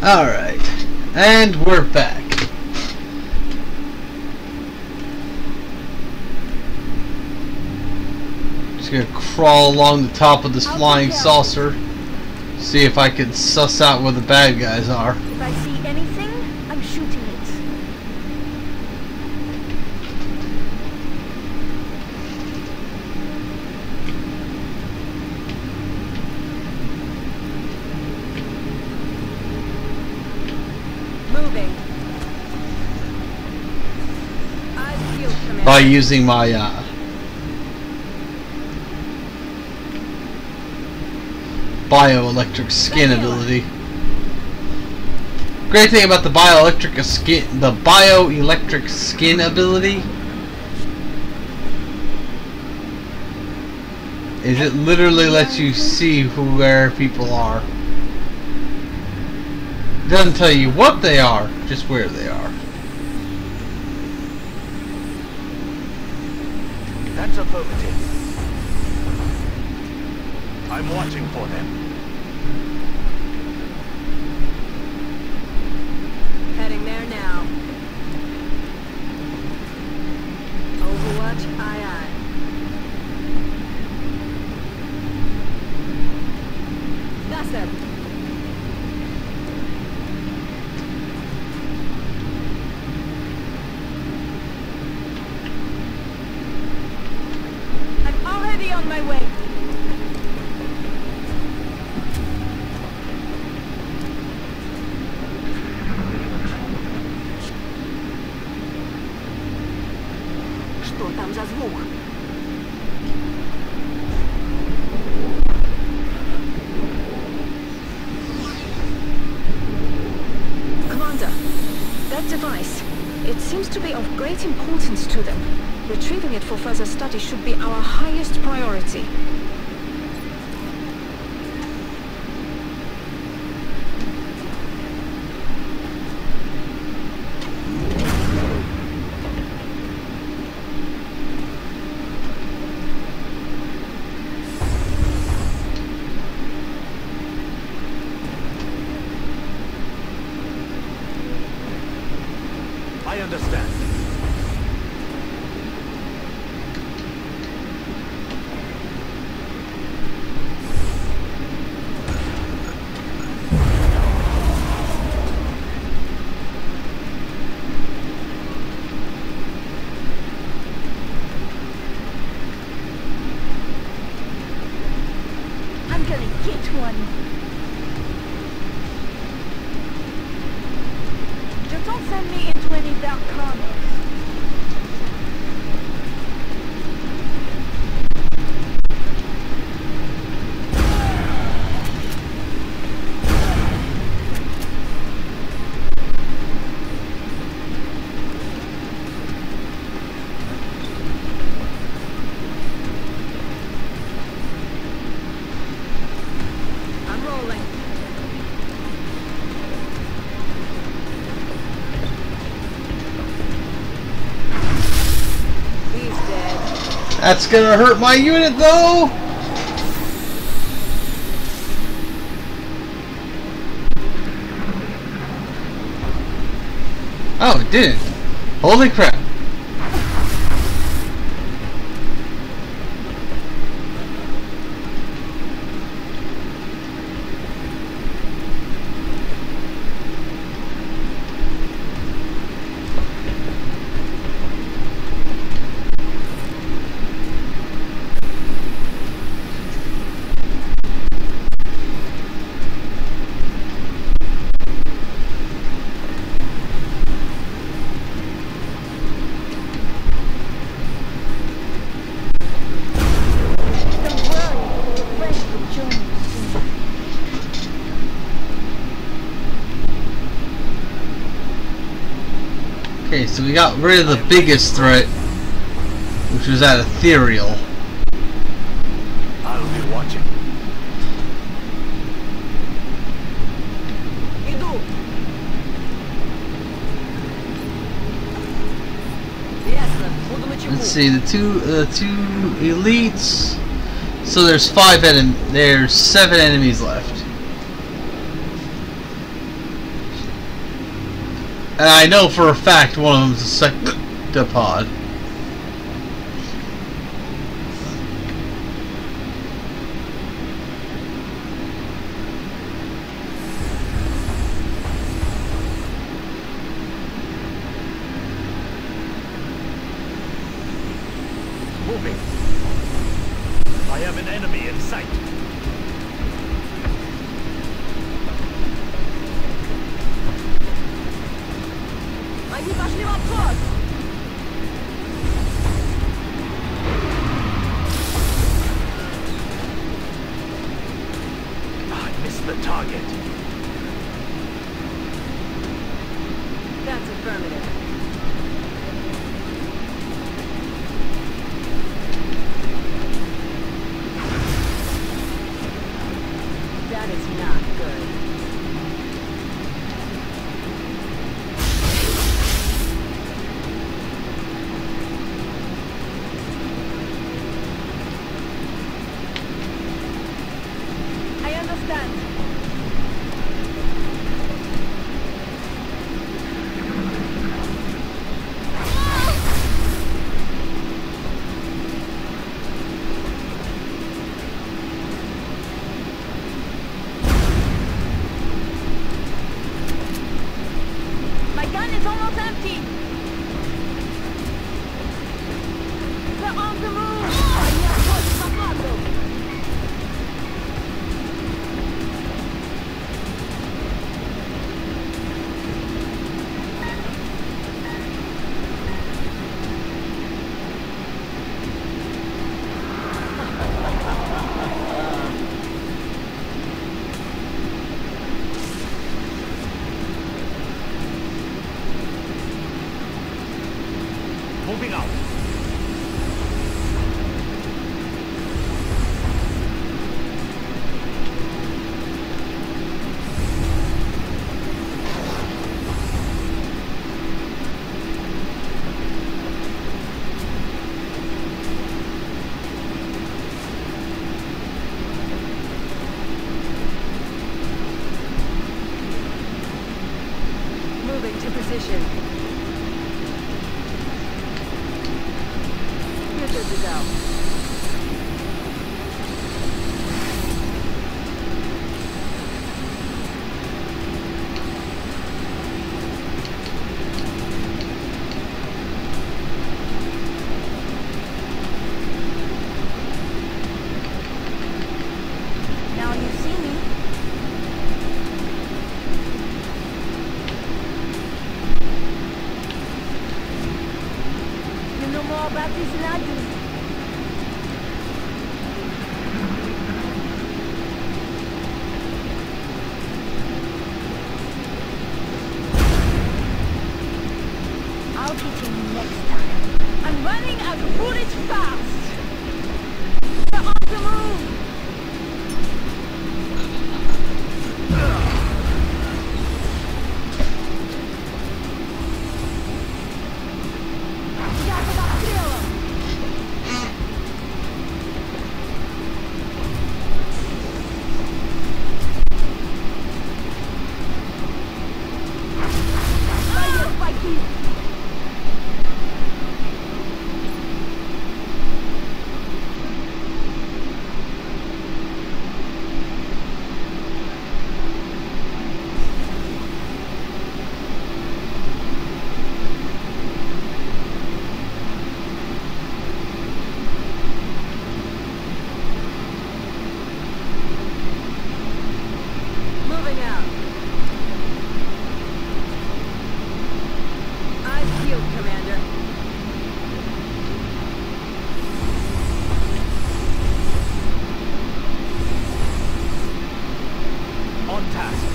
Alright, and we're back. Just gonna crawl along the top of this flying saucer, see if I can suss out where the bad guys are. If I see anything, I'm shooting it. Moving. I feel command. By using my uh, bioelectric skin ability. Great thing about the bioelectric skin, the bioelectric skin ability, is it literally lets you see who where people are. It doesn't tell you what they are, just where they are. That's affirmative. I'm watching for them. Heading there now. Overwatch, aye aye. That's it. I'm already on my way. Что там за звук? Commander, that device, it seems to be of great importance to them. Retrieving it for further study should be our highest priority. I understand. I'm gonna get one. Just don't send me into any dark corners. I'm rolling. He's dead. That's gonna hurt my unit though! Oh, it didn't. Holy crap. Don't worry, your friends will join you soon. Okay, so we got rid of the biggest threat, which was that ethereal. I'll be watching. Иду. Ясно. Буду на чеку. Let's see, the two the two elites. So there's five enem there's seven enemies left. And I know for a fact one of them is a sectopod. Moving. I have an enemy in sight. Они пошли в обход! I missed the target. That's affirmative. That is not good. I understand. My gun is almost empty. They're on the move. Они отходят в атаку. Moving out. Moving to position. You're good to go. Now you see me. You know more about this than I do. I'll get you next time. I'm running out of bullets fast. They're on the move. Я под обстрелом. Мои погиб. Moving out. Eyes peeled, Commander. On task.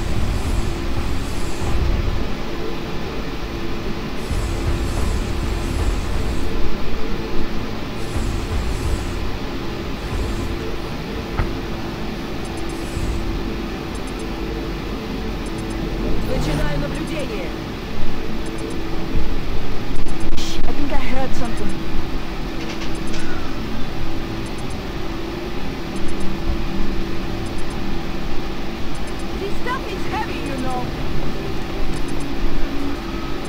Начинаю наблюдение. I think I heard something. This stuff is heavy, you know.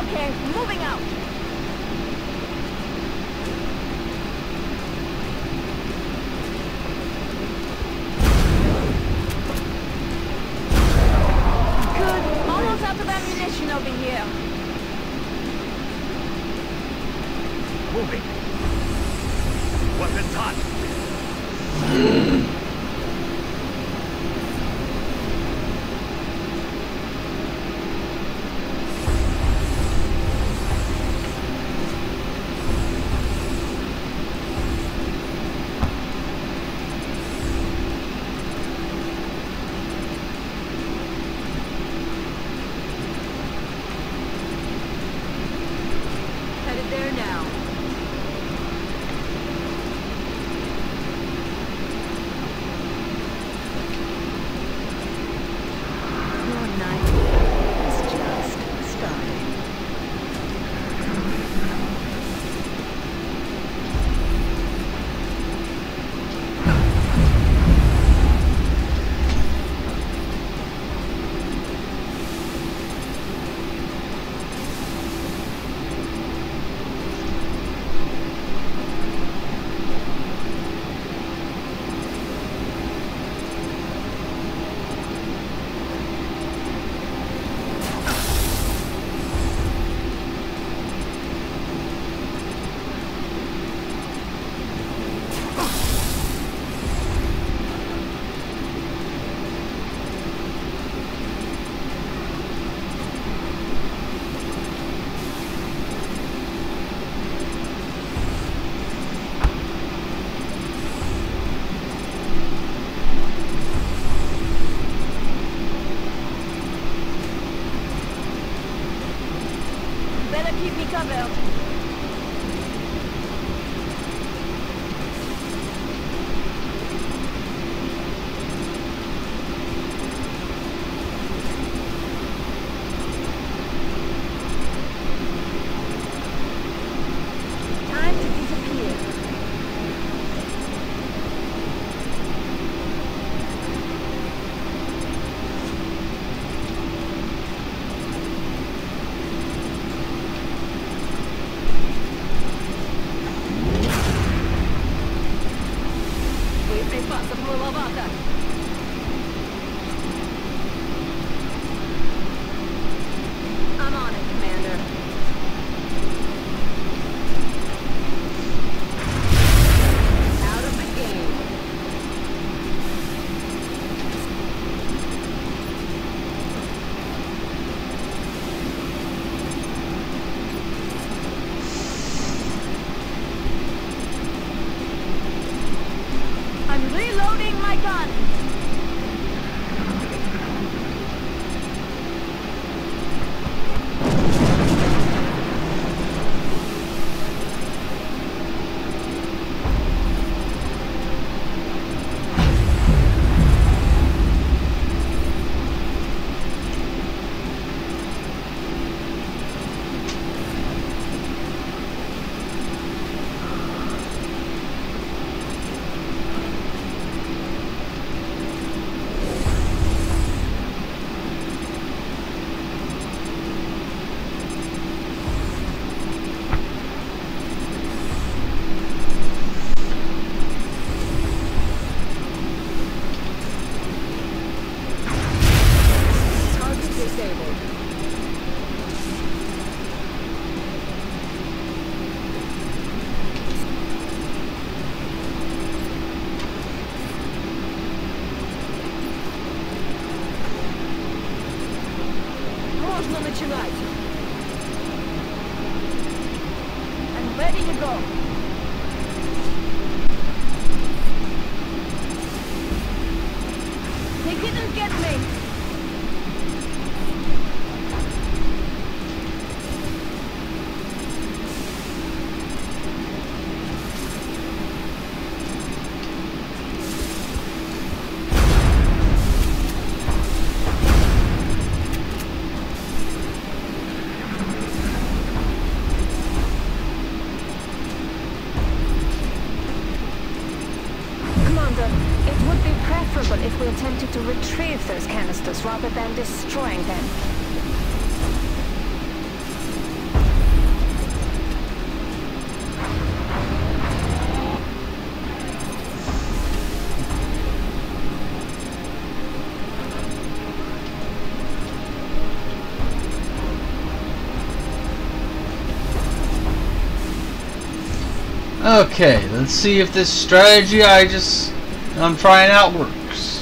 Okay, moving out. Good. Almost out of ammunition over here. Moving. Weapons hot. Headed there now. Your night is just starting. Better keep me covered. Time to disappear. Боеприпасы маловато. I'm on it, Commander. Out of the game. I'm reloading my gun. Target disabled. Можно начинать. I'm ready to go. They didn't get me. It would be preferable if we attempted to retrieve those canisters rather than destroying them. Okay, let's see if this strategy I just I'm trying out works.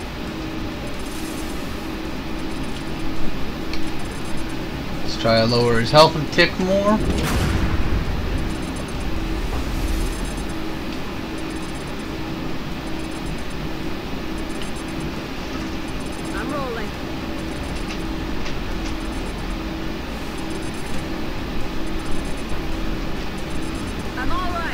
Let's try to lower his health a tick more. I'm rolling. I'm all right.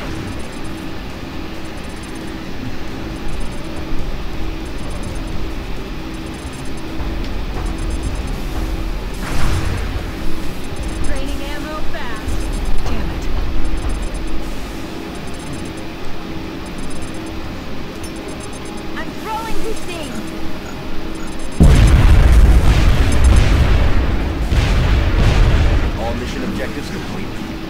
Draining ammo fast. Damn it. I'm throwing this thing. All mission objectives complete.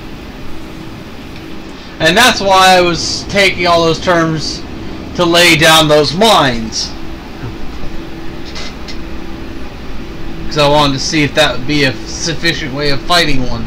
And that's why I was taking all those terms to lay down those mines. Because I wanted to see if that would be a sufficient way of fighting one.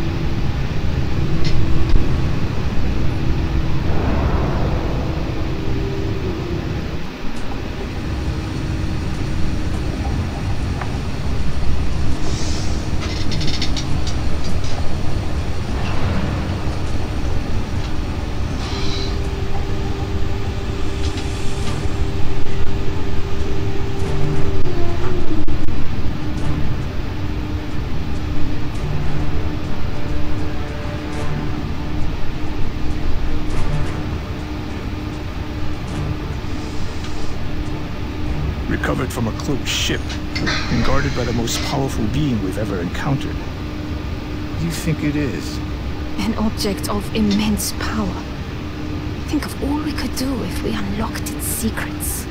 Recovered from a cloaked ship and guarded by the most powerful being we've ever encountered. What do you think it is? An object of immense power. Think of all we could do if we unlocked its secrets.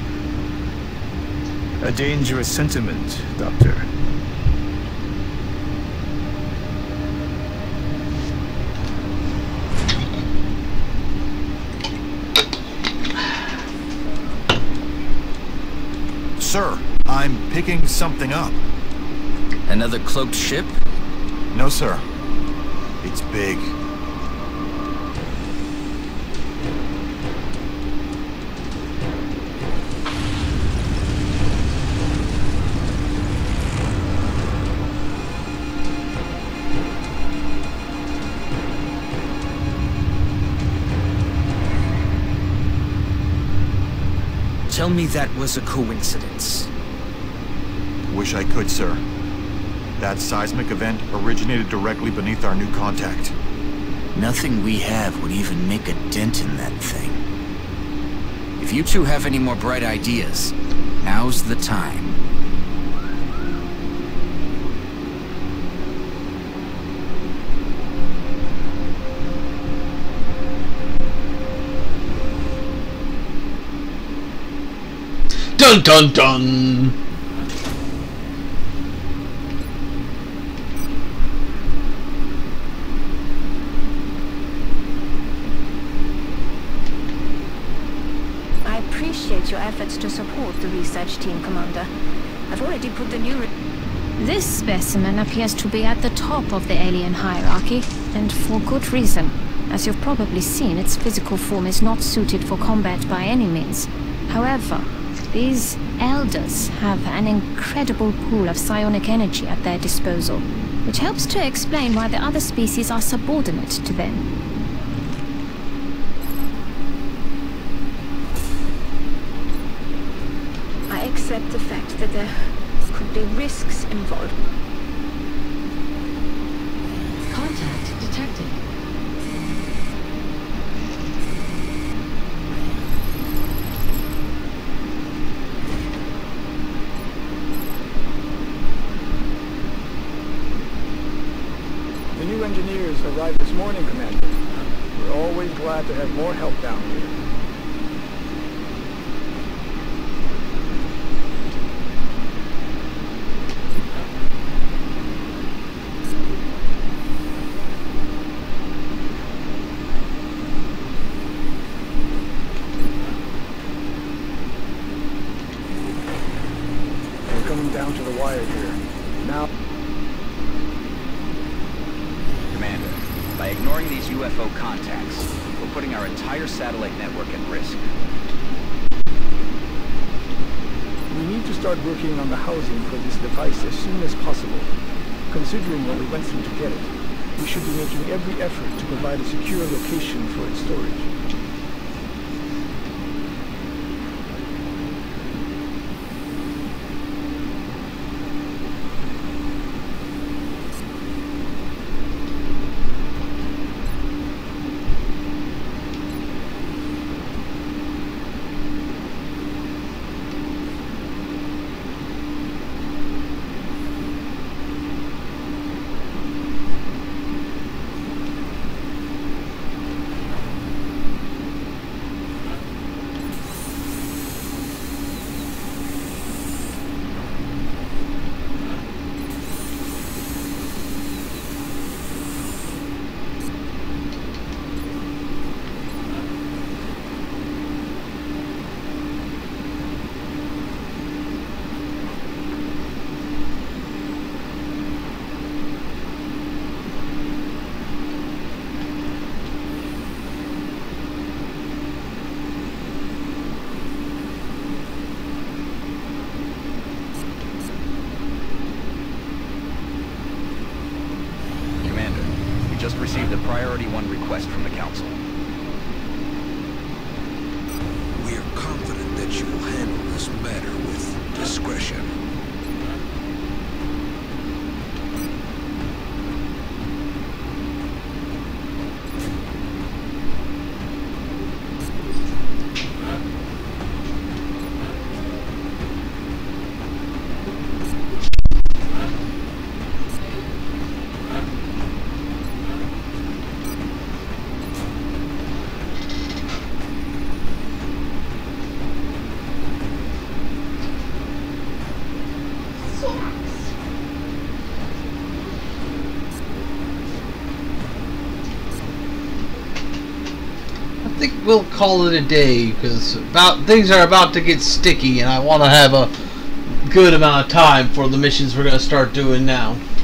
A dangerous sentiment, Doctor. Sir, I'm picking something up. Another cloaked ship? No, sir. It's big. Tell me that was a coincidence. Wish I could, sir. That seismic event originated directly beneath our new contact. Nothing we have would even make a dent in that thing. If you two have any more bright ideas, now's the time. Dun dun dun! I appreciate your efforts to support the research team, Commander. I've already put the new... Re this specimen appears to be at the top of the alien hierarchy, and for good reason. As you've probably seen, its physical form is not suited for combat by any means. However, these elders have an incredible pool of psionic energy at their disposal, which helps to explain why the other species are subordinate to them. I accept the fact that there could be risks involved. Contact detected. The new engineers arrived this morning, Commander. We're always glad to have more help down here. We're coming down to the wire here. Now... Commander, by By ignoring these U F O contacts, we're putting our entire satellite network at risk. We need to start working on the housing for this device as soon as possible. Considering what we went through to get it, we should be making every effort to provide a secure location for its storage. Received a priority one request from the Council. We are confident that you will handle this matter with discretion. I think we'll call it a day because about things are about to get sticky, and I want to have a good amount of time for the missions we're going to start doing now.